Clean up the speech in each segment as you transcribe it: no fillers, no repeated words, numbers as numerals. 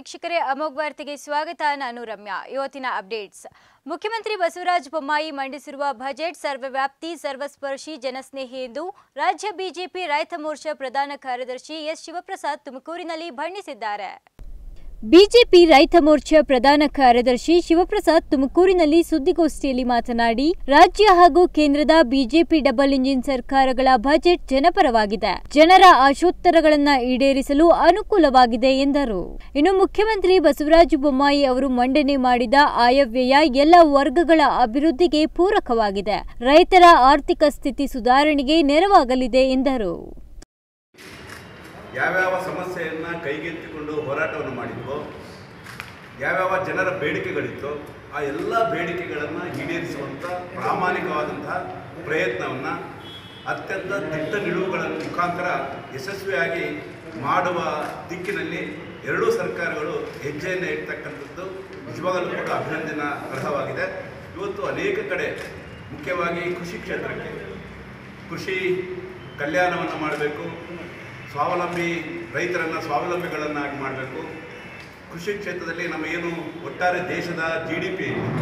ವೀಕ್ಷಕರೇ, ಅಮೋಘ್ ವಾರ್ತೆಗೆ ಸ್ವಾಗತ. ನಾನು ರಮ್ಯಾ. ಇವತ್ತಿನ ಅಪ್ಡೇಟ್ಸ್. ಮುಖ್ಯಮಂತ್ರಿ ಬಸವರಾಜ ಬೊಮ್ಮಾಯಿ ಮಂಡಿಸಿರುವ ಬಜೆಟ್ ಸರ್ವವ್ಯಾಪ್ತಿ, ಸರ್ವಸ್ಪರ್ಶಿ, ಜನಸ್ನೇಹಿ ಎಂದು ರಾಜ್ಯ ಬಿಜೆಪಿ ರೈತ ಮೋರ್ಚಾ ಪ್ರಧಾನ ಕಾರ್ಯದರ್ಶಿ ಎಸ್ ಶಿವಪ್ರಸಾದ್ ತುಮಕೂರಿನಲ್ಲಿ ಬಣ್ಣಿಸಿದ್ದಾರೆ. ಬಿಜೆಪಿ ರೈತ ಮೋರ್ಚಾ ಪ್ರಧಾನ ಕಾರ್ಯದರ್ಶಿ ಶಿವಪ್ರಸಾದ್ ತುಮಕೂರಿನಲ್ಲಿ ಸುದ್ದಿಗೋಷ್ಠಿಯಲ್ಲಿ ಮಾತನಾಡಿ, ರಾಜ್ಯ ಹಾಗೂ ಕೇಂದ್ರದ ಬಿಜೆಪಿ ಡಬಲ್ ಇಂಜಿನ್ ಸರ್ಕಾರಗಳ ಬಜೆಟ್ ಜನಪರವಾಗಿದೆ, ಜನರ ಆಶೋತ್ತರಗಳನ್ನು ಈಡೇರಿಸಲು ಅನುಕೂಲವಾಗಿದೆ ಎಂದರು. ಇನ್ನು ಮುಖ್ಯಮಂತ್ರಿ ಬಸವರಾಜ ಬೊಮ್ಮಾಯಿ ಅವರು ಮಂಡನೆ ಮಾಡಿದ ಆಯವ್ಯಯ ಎಲ್ಲ ವರ್ಗಗಳ ಅಭಿವೃದ್ಧಿಗೆ ಪೂರಕವಾಗಿದೆ, ರೈತರ ಆರ್ಥಿಕ ಸ್ಥಿತಿ ಸುಧಾರಣೆಗೆ ನೆರವಾಗಲಿದೆ ಎಂದರು. ಯಾವ್ಯಾವ ಸಮಸ್ಯೆಯನ್ನು ಕೈಗೆತ್ತಿಕೊಂಡು ಹೋರಾಟವನ್ನು ಮಾಡಿದ್ವೋ, ಯಾವ್ಯಾವ ಜನರ ಬೇಡಿಕೆಗಳಿತ್ತೋ ಆ ಎಲ್ಲ ಬೇಡಿಕೆಗಳನ್ನು ಈಡೇರಿಸುವಂಥ ಪ್ರಾಮಾಣಿಕವಾದಂತಹ ಪ್ರಯತ್ನವನ್ನು ಅತ್ಯಂತ ದಿಟ್ಟ ನಿಲುವುಗಳ ಮುಖಾಂತರ ಯಶಸ್ವಿಯಾಗಿ ಮಾಡುವ ದಿಕ್ಕಿನಲ್ಲಿ ಎರಡೂ ಸರ್ಕಾರಗಳು ಹೆಜ್ಜೆಯನ್ನು ಇಡ್ತಕ್ಕಂಥದ್ದು ನಿಜವಾಗಲೂ ಕೂಡ ಅಭಿನಂದನಾ ಅರ್ಹವಾಗಿದೆ. ಇವತ್ತು ಅನೇಕ ಕಡೆ ಮುಖ್ಯವಾಗಿ ಕೃಷಿ ಕ್ಷೇತ್ರಕ್ಕೆ ಕೃಷಿ ಕಲ್ಯಾಣವನ್ನು ಮಾಡಬೇಕು, ಸ್ವಾವಲಂಬಿ ರೈತರನ್ನು ಸ್ವಾವಲಂಬಿಗಳನ್ನಾಗಿ ಮಾಡಬೇಕು. ಕೃಷಿ ಕ್ಷೇತ್ರದಲ್ಲಿ ನಮ್ಮ ಏನು ಒಟ್ಟಾರೆ ದೇಶದ GDP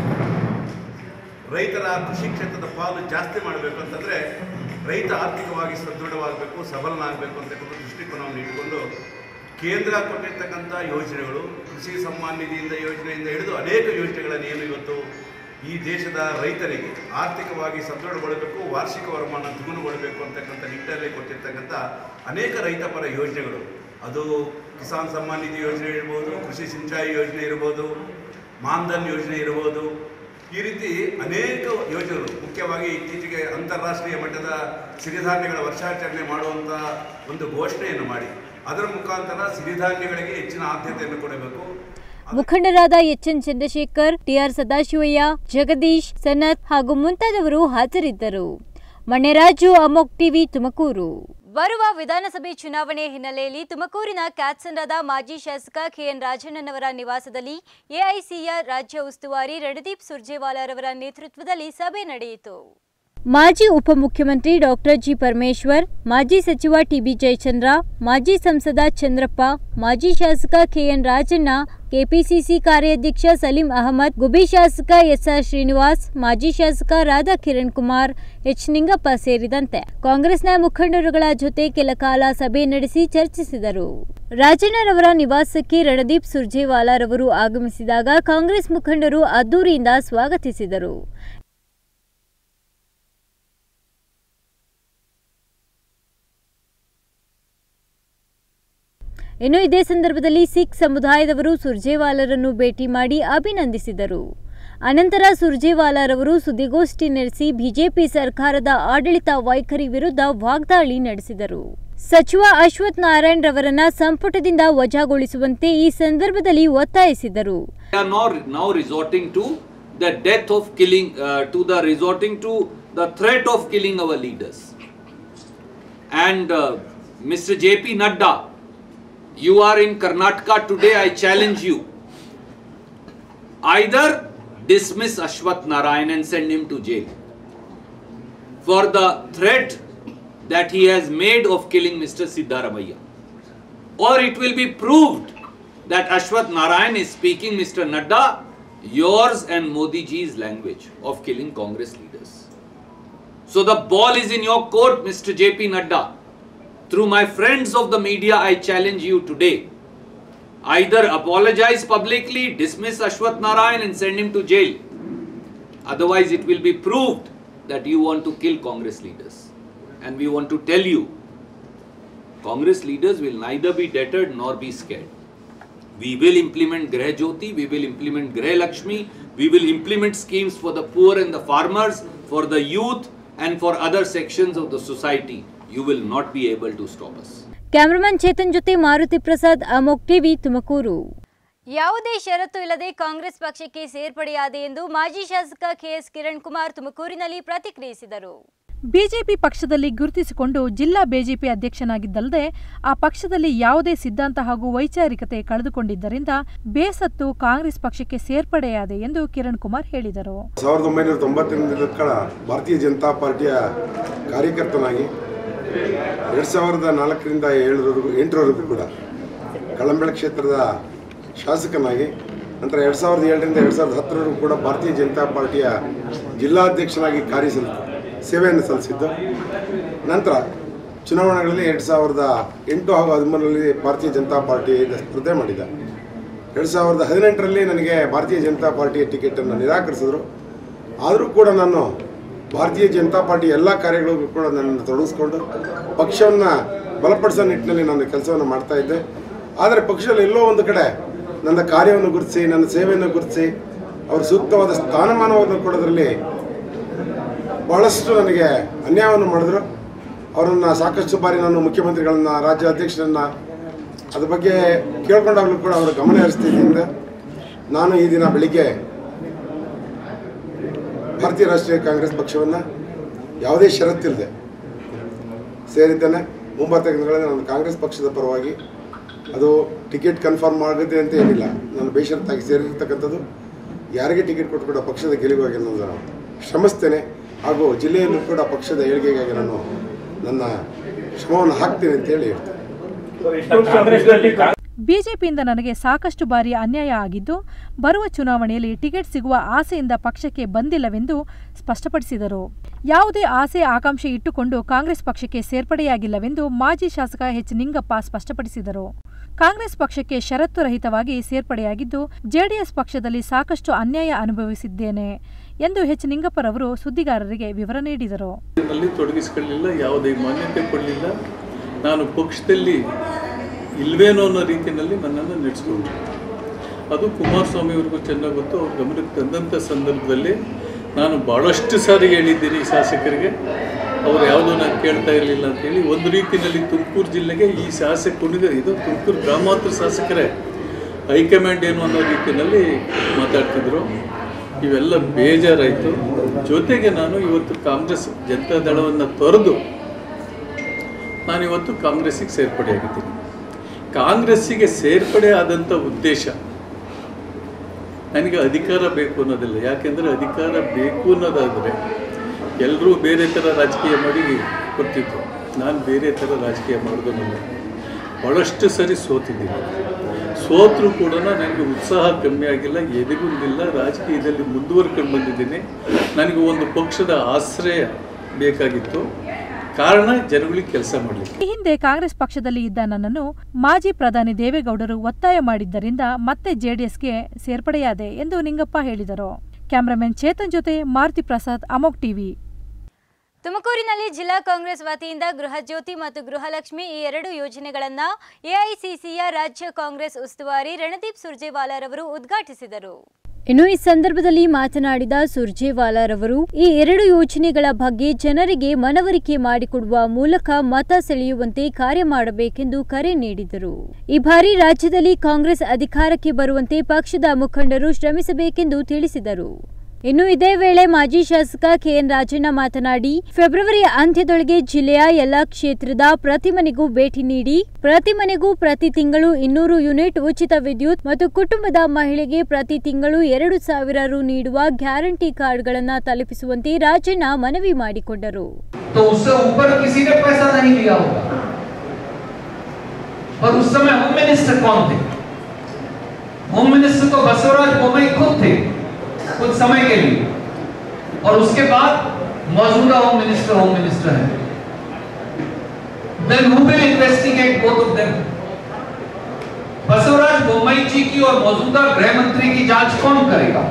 ರೈತರ ಕೃಷಿ ಕ್ಷೇತ್ರದ ಪಾಲು ಜಾಸ್ತಿ ಮಾಡಬೇಕು ಅಂತಂದರೆ ರೈತ ಆರ್ಥಿಕವಾಗಿ ಸದೃಢವಾಗಬೇಕು, ಸಬಲನಾಗಬೇಕು ಅಂತಕ್ಕಂಥ ದೃಷ್ಟಿಕೋನವನ್ನು ಇಟ್ಟುಕೊಂಡು ಕೇಂದ್ರ ಕೊಟ್ಟಿರ್ತಕ್ಕಂಥ ಯೋಜನೆಗಳು, ಕೃಷಿ ಸಮ್ಮಾನ್ ನಿಧಿಯಿಂದ ಯೋಜನೆಯಿಂದ ಹಿಡಿದು ಅನೇಕ ಯೋಜನೆಗಳನ್ನು ಏನು ಇವತ್ತು ಈ ದೇಶದ ರೈತರಿಗೆ ಆರ್ಥಿಕವಾಗಿ ಸದೃಢಗೊಳ್ಳಬೇಕು, ವಾರ್ಷಿಕ ವರಮಾನ ದ್ವಿಗುಣಗೊಳ್ಳಬೇಕು ಅಂತಕ್ಕಂಥ ನಿಟ್ಟಿನಲ್ಲಿ ಕೊಟ್ಟಿರ್ತಕ್ಕಂಥ ಅನೇಕ ರೈತಪರ ಯೋಜನೆಗಳು, ಅದು ಕಿಸಾನ್ ಸಮ್ಮಾನ್ ನಿಧಿ ಯೋಜನೆ ಇರ್ಬೋದು, ಕೃಷಿ ಸಿಂಚಾಯಿ ಯೋಜನೆ ಇರ್ಬೋದು, ಮಾನ್ಧನ್ ಯೋಜನೆ ಇರ್ಬೋದು, ಈ ರೀತಿ ಅನೇಕ ಯೋಜನೆಗಳು. ಮುಖ್ಯವಾಗಿ ಇತ್ತೀಚೆಗೆ ಅಂತಾರಾಷ್ಟ್ರೀಯ ಮಟ್ಟದ ಸಿರಿಧಾನ್ಯಗಳ ವರ್ಷಾಚರಣೆ ಮಾಡುವಂಥ ಒಂದು ಘೋಷಣೆಯನ್ನು ಮಾಡಿ ಅದರ ಮುಖಾಂತರ ಸಿರಿಧಾನ್ಯಗಳಿಗೆ ಹೆಚ್ಚಿನ ಆದ್ಯತೆಯನ್ನು ಕೊಡಬೇಕು. ಮುಖಂಡರಾದ ಎಚ್ಎನ್ ಚಂದ್ರಶೇಖರ್, ಟಿಆರ್ ಸದಾಶಿವಯ್ಯ, ಜಗದೀಶ್, ಸನತ್ ಹಾಗೂ ಮುಂತಾದವರು ಹಾಜರಿದ್ದರು. ಮಣ್ಣೆರಾಜು, ಅಮೋಘ್ ಟಿವಿ, ತುಮಕೂರು. ಬರುವ ವಿಧಾನಸಭೆ ಚುನಾವಣೆ ಹಿನ್ನೆಲೆಯಲ್ಲಿ ತುಮಕೂರಿನ ಕ್ಯಾತ್ಸಂದ್ರದ ಮಾಜಿ ಶಾಸಕ ಕೆಎನ್ ರಾಜಣ್ಣನವರ ನಿವಾಸದಲ್ಲಿ ಎಐಸಿಯ ರಾಜ್ಯ ಉಸ್ತುವಾರಿ ರಣದೀಪ್ ಸುರ್ಜೇವಾಲಾರವರ ನೇತೃತ್ವದಲ್ಲಿ ಸಭೆ ನಡೆಯಿತು. ಮಾಜಿ ಉಪಮುಖ್ಯಮಂತ್ರಿ ಡಾಕ್ಟರ್ ಜಿ ಪರಮೇಶ್ವರ್, ಮಾಜಿ ಸಚಿವ ಟಿಬಿ ಜಯಚಂದ್ರ, ಮಾಜಿ ಸಂಸದ ಚಂದ್ರಪ್ಪ, ಮಾಜಿ ಶಾಸಕ ಕೆಎನ್ ರಾಜಣ್ಣ, ಕೆಪಿಸಿಸಿ ಕಾರ್ಯಾಧ್ಯಕ್ಷ ಸಲೀಂ ಅಹಮದ್, ಗುಬಿ ಶಾಸಕ ಎಸ್ಆರ್ ಶ್ರೀನಿವಾಸ್, ಮಾಜಿ ಶಾಸಕ ರಾಧಾ ಕಿರಣ್ ಕುಮಾರ್, ಎಚ್ ನಿಂಗಪ್ಪ ಸೇರಿದಂತೆ ಕಾಂಗ್ರೆಸ್ನ ಮುಖಂಡರುಗಳ ಜೊತೆ ಕೆಲ ಕಾಲ ಸಭೆ ನಡೆಸಿ ಚರ್ಚಿಸಿದರು. ರಾಜಣ್ಣರವರ ನಿವಾಸಕ್ಕೆ ರಣದೀಪ್ ಸುರ್ಜೇವಾಲಾರವರು ಆಗಮಿಸಿದಾಗ ಕಾಂಗ್ರೆಸ್ ಮುಖಂಡರು ಅದ್ದೂರಿಯಿಂದ ಸ್ವಾಗತಿಸಿದರು. ಇನ್ನು ಇದೇ ಸಂದರ್ಭದಲ್ಲಿ ಸಿಖ್ ಸಮುದಾಯದವರು ಸುರ್ಜೇವಾಲಾರನ್ನು ಭೇಟಿ ಮಾಡಿ ಅಭಿನಂದಿಸಿದರು. ಅನಂತರ ಸುರ್ಜೇವಾಲಾರವರು ಸುದ್ದಿಗೋಷ್ಠಿ ನಡೆಸಿ ಬಿಜೆಪಿ ಸರ್ಕಾರದ ಆಡಳಿತ ವೈಖರಿ ವಿರುದ್ಧ ವಾಗ್ದಾಳಿ ನಡೆಸಿದರು. ಸಚಿವ ಅಶ್ವಥ್ ನಾರಾಯಣ್ ರವರನ್ನ ಸಂಪುಟದಿಂದ ವಜಾಗೊಳಿಸುವಂತೆ ಈ ಸಂದರ್ಭದಲ್ಲಿ ಒತ್ತಾಯಿಸಿದರು. Mr. JP Nadda, you are in Karnataka today. I challenge you. Either dismiss Ashwath Narayan and send him to jail for the threat that he has made of killing Mr. Siddaramaiah, or it will be proved that Ashwath Narayan is speaking Mr. Nadda yours and Modi ji's language of killing Congress leaders. So the ball is in your court, Mr. JP Nadda. Through my friends of the media, I challenge you today. Either apologize publicly, dismiss Ashwath Narayan and send him to jail. Otherwise, it will be proved that you want to kill Congress leaders. And we want to tell you, Congress leaders will neither be deterred nor be scared. We will implement Grah Jyoti, we will implement Grah Lakshmi, we will implement schemes for the poor and the farmers, for the youth and for other sections of the society. You will not be able to stop us. Cameraman Chetan ಜೊತೆ Maruti Prasad, Amogh TV, Tumakuru. ಯಾವುದೇ ಷರತ್ತು ಇಲ್ಲದೆ ಕಾಂಗ್ರೆಸ್ ಪಕ್ಷಕ್ಕೆ ಸೇರ್ಪಡೆಯಾದೆ ಎಂದು ಮಾಜಿ ಶಾಸಕ KS Kiran Kumar ತುಮಕೂರಿನಲ್ಲಿ ಪ್ರತಿಕ್ರಿಯಿಸಿದರು. ಬಿಜೆಪಿ ಪಕ್ಷದಲ್ಲಿ ಗುರುತಿಸಿಕೊಂಡು ಜಿಲ್ಲಾ ಬಿಜೆಪಿ ಅಧ್ಯಕ್ಷನಾಗಿದ್ದಲ್ಲದೆ ಆ ಪಕ್ಷದಲ್ಲಿ ಯಾವುದೇ ಸಿದ್ಧಾಂತ ಹಾಗೂ ವೈಚಾರಿಕತೆ ಕಳೆದುಕೊಂಡಿದ್ದರಿಂದ ಬೇಸತ್ತು ಕಾಂಗ್ರೆಸ್ ಪಕ್ಷಕ್ಕೆ ಸೇರ್ಪಡೆಯಾದೆ ಎಂದು ಕಿರಣ್ ಕುಮಾರ್ ಹೇಳಿದರು. 1998 ಭಾರತೀಯ ಜನತಾ ಪಾರ್ಟಿಯ ಕಾರ್ಯಕರ್ತನಾಗಿ 2004ರಿಂದ 2008ರವರೆಗೂ ಕೂಡ ಕಳಂಬೆಳ ಕ್ಷೇತ್ರದ ಶಾಸಕನಾಗಿ, ನಂತರ 2007ರಿಂದ 2010 ಕೂಡ ಭಾರತೀಯ ಜನತಾ ಪಾರ್ಟಿಯ ಜಿಲ್ಲಾಧ್ಯಕ್ಷನಾಗಿ ಸೇವೆಯನ್ನು ಸಲ್ಲಿಸಿದ್ದು. ನಂತರ ಚುನಾವಣೆಗಳಲ್ಲಿ 2008 ಹಾಗೂ 2013ರಲ್ಲಿ ಭಾರತೀಯ ಜನತಾ ಪಾರ್ಟಿಯಿಂದ ಸ್ಪರ್ಧೆ ಮಾಡಿದ್ದ. 2018ರಲ್ಲಿ ನನಗೆ ಭಾರತೀಯ ಜನತಾ ಪಾರ್ಟಿಯ ಟಿಕೆಟನ್ನು ನಿರಾಕರಿಸಿದ್ರು. ಆದರೂ ಕೂಡ ನಾನು ಭಾರತೀಯ ಜನತಾ ಪಾರ್ಟಿ ಎಲ್ಲ ಕಾರ್ಯಗಳಿಗೂ ಕೂಡ ನನ್ನನ್ನು ತೊಡಗಿಸ್ಕೊಂಡು ಪಕ್ಷವನ್ನು ಬಲಪಡಿಸೋ ನಿಟ್ಟಿನಲ್ಲಿ ನಾನು ಕೆಲಸವನ್ನು ಮಾಡ್ತಾಯಿದ್ದೆ. ಆದರೆ ಪಕ್ಷದಲ್ಲಿ ಎಲ್ಲೋ ಒಂದು ಕಡೆ ನನ್ನ ಕಾರ್ಯವನ್ನು ಗುರುತಿಸಿ, ನನ್ನ ಸೇವೆಯನ್ನು ಗುರುತಿಸಿ, ಅವರು ಸೂಕ್ತವಾದ ಸ್ಥಾನಮಾನವನ್ನು ಕೊಡೋದ್ರಲ್ಲಿ ಬಹಳಷ್ಟು ನನಗೆ ಅನ್ಯಾಯವನ್ನು ಮಾಡಿದ್ರು. ಅವರನ್ನು ಸಾಕಷ್ಟು ಬಾರಿ ನಾನು ಮುಖ್ಯಮಂತ್ರಿಗಳನ್ನು, ರಾಜ್ಯ ಅಧ್ಯಕ್ಷರನ್ನು ಅದ್ರ ಬಗ್ಗೆ ಕೇಳ್ಕೊಂಡಾಗಲೂ ಕೂಡ ಅವರ ಗಮನ ಹರಿಸ್ತಿದ್ದರಿಂದ ನಾನು ಈ ದಿನ ಬೆಳಿಗ್ಗೆ ಭಾರತೀಯ ರಾಷ್ಟ್ರೀಯ ಕಾಂಗ್ರೆಸ್ ಪಕ್ಷವನ್ನು ಯಾವುದೇ ಷರತ್ತಿಲ್ಲದೆ ಸೇರಿದ್ದೇನೆ. ಮುಂಬರುವ ದಿನಗಳಲ್ಲಿ ನಾನು ಕಾಂಗ್ರೆಸ್ ಪಕ್ಷದ ಪರವಾಗಿ, ಅದು ಟಿಕೆಟ್ ಕನ್ಫರ್ಮ್ ಆಗುತ್ತೆ ಅಂತ ಏನಿಲ್ಲ, ನಾನು ಬೇಷರತ್ತಾಗಿ ಸೇರಿರ್ತಕ್ಕಂಥದ್ದು. ಯಾರಿಗೆ ಟಿಕೆಟ್ ಕೊಟ್ಟು ಕೂಡ ಪಕ್ಷದ ಗೆಲುವಾಗಿ ನಾನು ಶ್ರಮಿಸ್ತೇನೆ. ಹಾಗೂ ಜಿಲ್ಲೆಯಲ್ಲೂ ಕೂಡ ಪಕ್ಷದ ಏಳಿಗೆಗಾಗಿ ನಾನು ನನ್ನ ಶ್ರಮವನ್ನು ಹಾಕ್ತೇನೆ ಅಂತೇಳಿ ಹೇಳ್ತೇನೆ. ಬಿಜೆಪಿಯಿಂದ ನನಗೆ ಸಾಕಷ್ಟು ಬಾರಿ ಅನ್ಯಾಯ ಆಗಿದ್ದು, ಬರುವ ಚುನಾವಣೆಯಲ್ಲಿ ಟಿಕೆಟ್ ಸಿಗುವ ಆಸೆಯಿಂದ ಪಕ್ಷಕ್ಕೆ ಬಂದಿಲ್ಲವೆಂದು ಸ್ಪಷ್ಟಪಡಿಸಿದರು. ಯಾವುದೇ ಆಸೆ ಆಕಾಂಕ್ಷೆ ಇಟ್ಟುಕೊಂಡು ಕಾಂಗ್ರೆಸ್ ಪಕ್ಷಕ್ಕೆ ಸೇರ್ಪಡೆಯಾಗಿಲ್ಲವೆಂದು ಮಾಜಿ ಶಾಸಕ ಎಚ್ ನಿಂಗಪ್ಪ ಸ್ಪಷ್ಟಪಡಿಸಿದರು. ಕಾಂಗ್ರೆಸ್ ಪಕ್ಷಕ್ಕೆ ಷರತ್ತು ರಹಿತವಾಗಿ ಸೇರ್ಪಡೆಯಾಗಿದ್ದು, ಜೆಡಿಎಸ್ ಪಕ್ಷದಲ್ಲಿ ಸಾಕಷ್ಟು ಅನ್ಯಾಯ ಅನುಭವಿಸಿದ್ದೇನೆ ಎಂದು ಎಚ್ ನಿಂಗಪ್ಪರವರು ಸುದ್ದಿಗಾರರಿಗೆ ವಿವರ ನೀಡಿದರು. ತೊಡಗಿಸಿಕೊಳ್ಳಲಿಲ್ಲ, ಯಾವುದೇ ಮಾನ್ಯತೆ ಕೊಡಲಿಲ್ಲ. ನಾನು ಪಕ್ಷದಲ್ಲಿ ಇಲ್ವೇನೋ ಅನ್ನೋ ರೀತಿಯಲ್ಲಿ ನನ್ನನ್ನು ನಡೆಸ್ಕೊಂಡ್ರು. ಅದು ಕುಮಾರಸ್ವಾಮಿ ಅವ್ರಿಗೂ ಚೆನ್ನಾಗಿ ಗೊತ್ತು. ಅವ್ರ ಗಮನಕ್ಕೆ ತಂದಂಥ ಸಂದರ್ಭದಲ್ಲಿ ನಾನು ಭಾಳಷ್ಟು ಸಾರಿ ಹೇಳಿದ್ದೀನಿ ಶಾಸಕರಿಗೆ, ಅವರು ಯಾವುದೂ ನಾನು ಕೇಳ್ತಾ ಇರಲಿಲ್ಲ ಅಂತೇಳಿ. ಒಂದು ರೀತಿಯಲ್ಲಿ ತುಮಕೂರು ಜಿಲ್ಲೆಗೆ ಈ ಶಾಸಕನಿಗೆ, ಇದು ತುಮಕೂರು ಗ್ರಾಮಾಂತರ ಶಾಸಕರೇ ಹೈಕಮಾಂಡ್ ಏನು ಅನ್ನೋ ರೀತಿಯಲ್ಲಿ ಮಾತಾಡ್ತಿದ್ರು. ಇವೆಲ್ಲ ಬೇಜಾರಾಯಿತು. ಜೊತೆಗೆ ನಾನು ಇವತ್ತು ಕಾಂಗ್ರೆಸ್ ಜನತಾ ದಳವನ್ನು ತೊರೆದು ನಾನಿವತ್ತು ಕಾಂಗ್ರೆಸ್ಸಿಗೆ ಸೇರ್ಪಡೆಯಾಗಿದ್ದೀನಿ. ಕಾಂಗ್ರೆಸ್ಸಿಗೆ ಸೇರ್ಪಡೆ ಆದಂಥ ಉದ್ದೇಶ ನನಗೆ ಅಧಿಕಾರ ಬೇಕು ಅನ್ನೋದಿಲ್ಲ. ಯಾಕೆಂದರೆ ಅಧಿಕಾರ ಬೇಕು ಅನ್ನೋದಾದರೆ ಎಲ್ಲರೂ ಬೇರೆ ಥರ ರಾಜಕೀಯ ಮಾಡಿ ಕೊಡ್ತಿದ್ರು. ನಾನು ಬೇರೆ ಥರ ರಾಜಕೀಯ ಮಾಡೋದು ನಾನು ಭಾಳಷ್ಟು ಸರಿ ಸೋತಿದ್ದೀನಿ. ಸೋತರೂ ಕೂಡ ನನಗೆ ಉತ್ಸಾಹ ಕಮ್ಮಿ ಆಗಿಲ್ಲ, ಎದೆಗುಂದಿಲ್ಲ. ರಾಜಕೀಯದಲ್ಲಿ ಮುಂದುವರ್ಕೊಂಡು ಬಂದಿದ್ದೀನಿ. ನನಗೆ ಒಂದು ಪಕ್ಷದ ಆಶ್ರಯ ಬೇಕಾಗಿತ್ತು. ಕಾರಣ ಜನಗಳಿಗೆ ಕೆಲಸ ಮಾಡಲಿಕ್ಕೆ. ಈ ಹಿಂದೆ ಕಾಂಗ್ರೆಸ್ ಪಕ್ಷದಲ್ಲಿ ಇದ್ದ ನನ್ನನ್ನು ಮಾಜಿ ಪ್ರಧಾನಿ ದೇವೇಗೌಡರು ಒತ್ತಾಯ ಮಾಡಿದ್ದರಿಂದ ಮತ್ತೆ ಜೆಡಿಎಸ್ಗೆ ಸೇರ್ಪಡೆಯಾದೆ ಎಂದು ನಿಂಗಪ್ಪ ಹೇಳಿದರು. ಕ್ಯಾಮರಾಮನ್ ಚೇತನ್ ಜೊತೆ ಮಾರುತಿ ಪ್ರಸಾದ್, ಅಮೋಕ್ ಟಿವಿ. ತುಮಕೂರಿನಲ್ಲಿ ಜಿಲ್ಲಾ ಕಾಂಗ್ರೆಸ್ ವತಿಯಿಂದ ಗೃಹಜ್ಯೋತಿ ಮತ್ತು ಗೃಹಲಕ್ಷ್ಮಿ ಈ ಎರಡು ಯೋಜನೆಗಳನ್ನು ಎಐಸಿಸಿಯ ರಾಜ್ಯ ಕಾಂಗ್ರೆಸ್ ಉಸ್ತುವಾರಿ ರಣದೀಪ್ ಸುರ್ಜೇವಾಲಾರವರು ಉದ್ಘಾಟಿಸಿದರು. ಇನ್ನು ಈ ಸಂದರ್ಭದಲ್ಲಿ ಮಾತನಾಡಿದ ಸುರ್ಜೇವಾಲಾರವರು ಈ ಎರಡು ಯೋಜನೆಗಳ ಬಗ್ಗೆ ಜನರಿಗೆ ಮನವರಿಕೆ ಮಾಡಿಕೊಡುವ ಮೂಲಕ ಮತ ಸೆಳೆಯುವಂತೆ ಕಾರ್ಯ ಮಾಡಬೇಕೆಂದು ಕರೆ ನೀಡಿದರು. ಈ ಬಾರಿ ರಾಜ್ಯದಲ್ಲಿ ಕಾಂಗ್ರೆಸ್ ಅಧಿಕಾರಕ್ಕೆ ಬರುವಂತೆ ಪಕ್ಷದ ಮುಖಂಡರು ಶ್ರಮಿಸಬೇಕೆಂದು ತಿಳಿಸಿದರು. ಇನ್ನು ಇದೇ ವೇಳೆ ಮಾಜಿ ಶಾಸಕ ಕೆಎನ್ ರಾಜಣ್ಣ ಮಾತನಾಡಿ, ಫೆಬ್ರವರಿ ಅಂತ್ಯದೊಳಗೆ ಜಿಲ್ಲೆಯ ಎಲ್ಲಾ ಕ್ಷೇತ್ರದ ಪ್ರತಿ ಮನೆಗೂ ಭೇಟಿ ನೀಡಿ ಪ್ರತಿ ಮನೆಗೂ ಪ್ರತಿ ತಿಂಗಳು 200 ಯೂನಿಟ್ ಉಚಿತ ವಿದ್ಯುತ್ ಮತ್ತು ಕುಟುಂಬದ ಮಹಿಳೆಗೆ ಪ್ರತಿ ತಿಂಗಳು 2,000 ರು ನೀಡುವ ಗ್ಯಾರಂಟಿ ಕಾರ್ಡ್ಗಳನ್ನು ತಲುಪಿಸುವಂತೆ ರಾಜಣ್ಣ ಮನವಿ ಮಾಡಿಕೊಂಡರು. कुछ समय के लिए, और उसके बाद मौजूदा होम मिनिस्टर है. Then who will investigate both of them? Basavaraj Bommai ji की और मौजूदा गृह मंत्री की जांच कौन करेगा?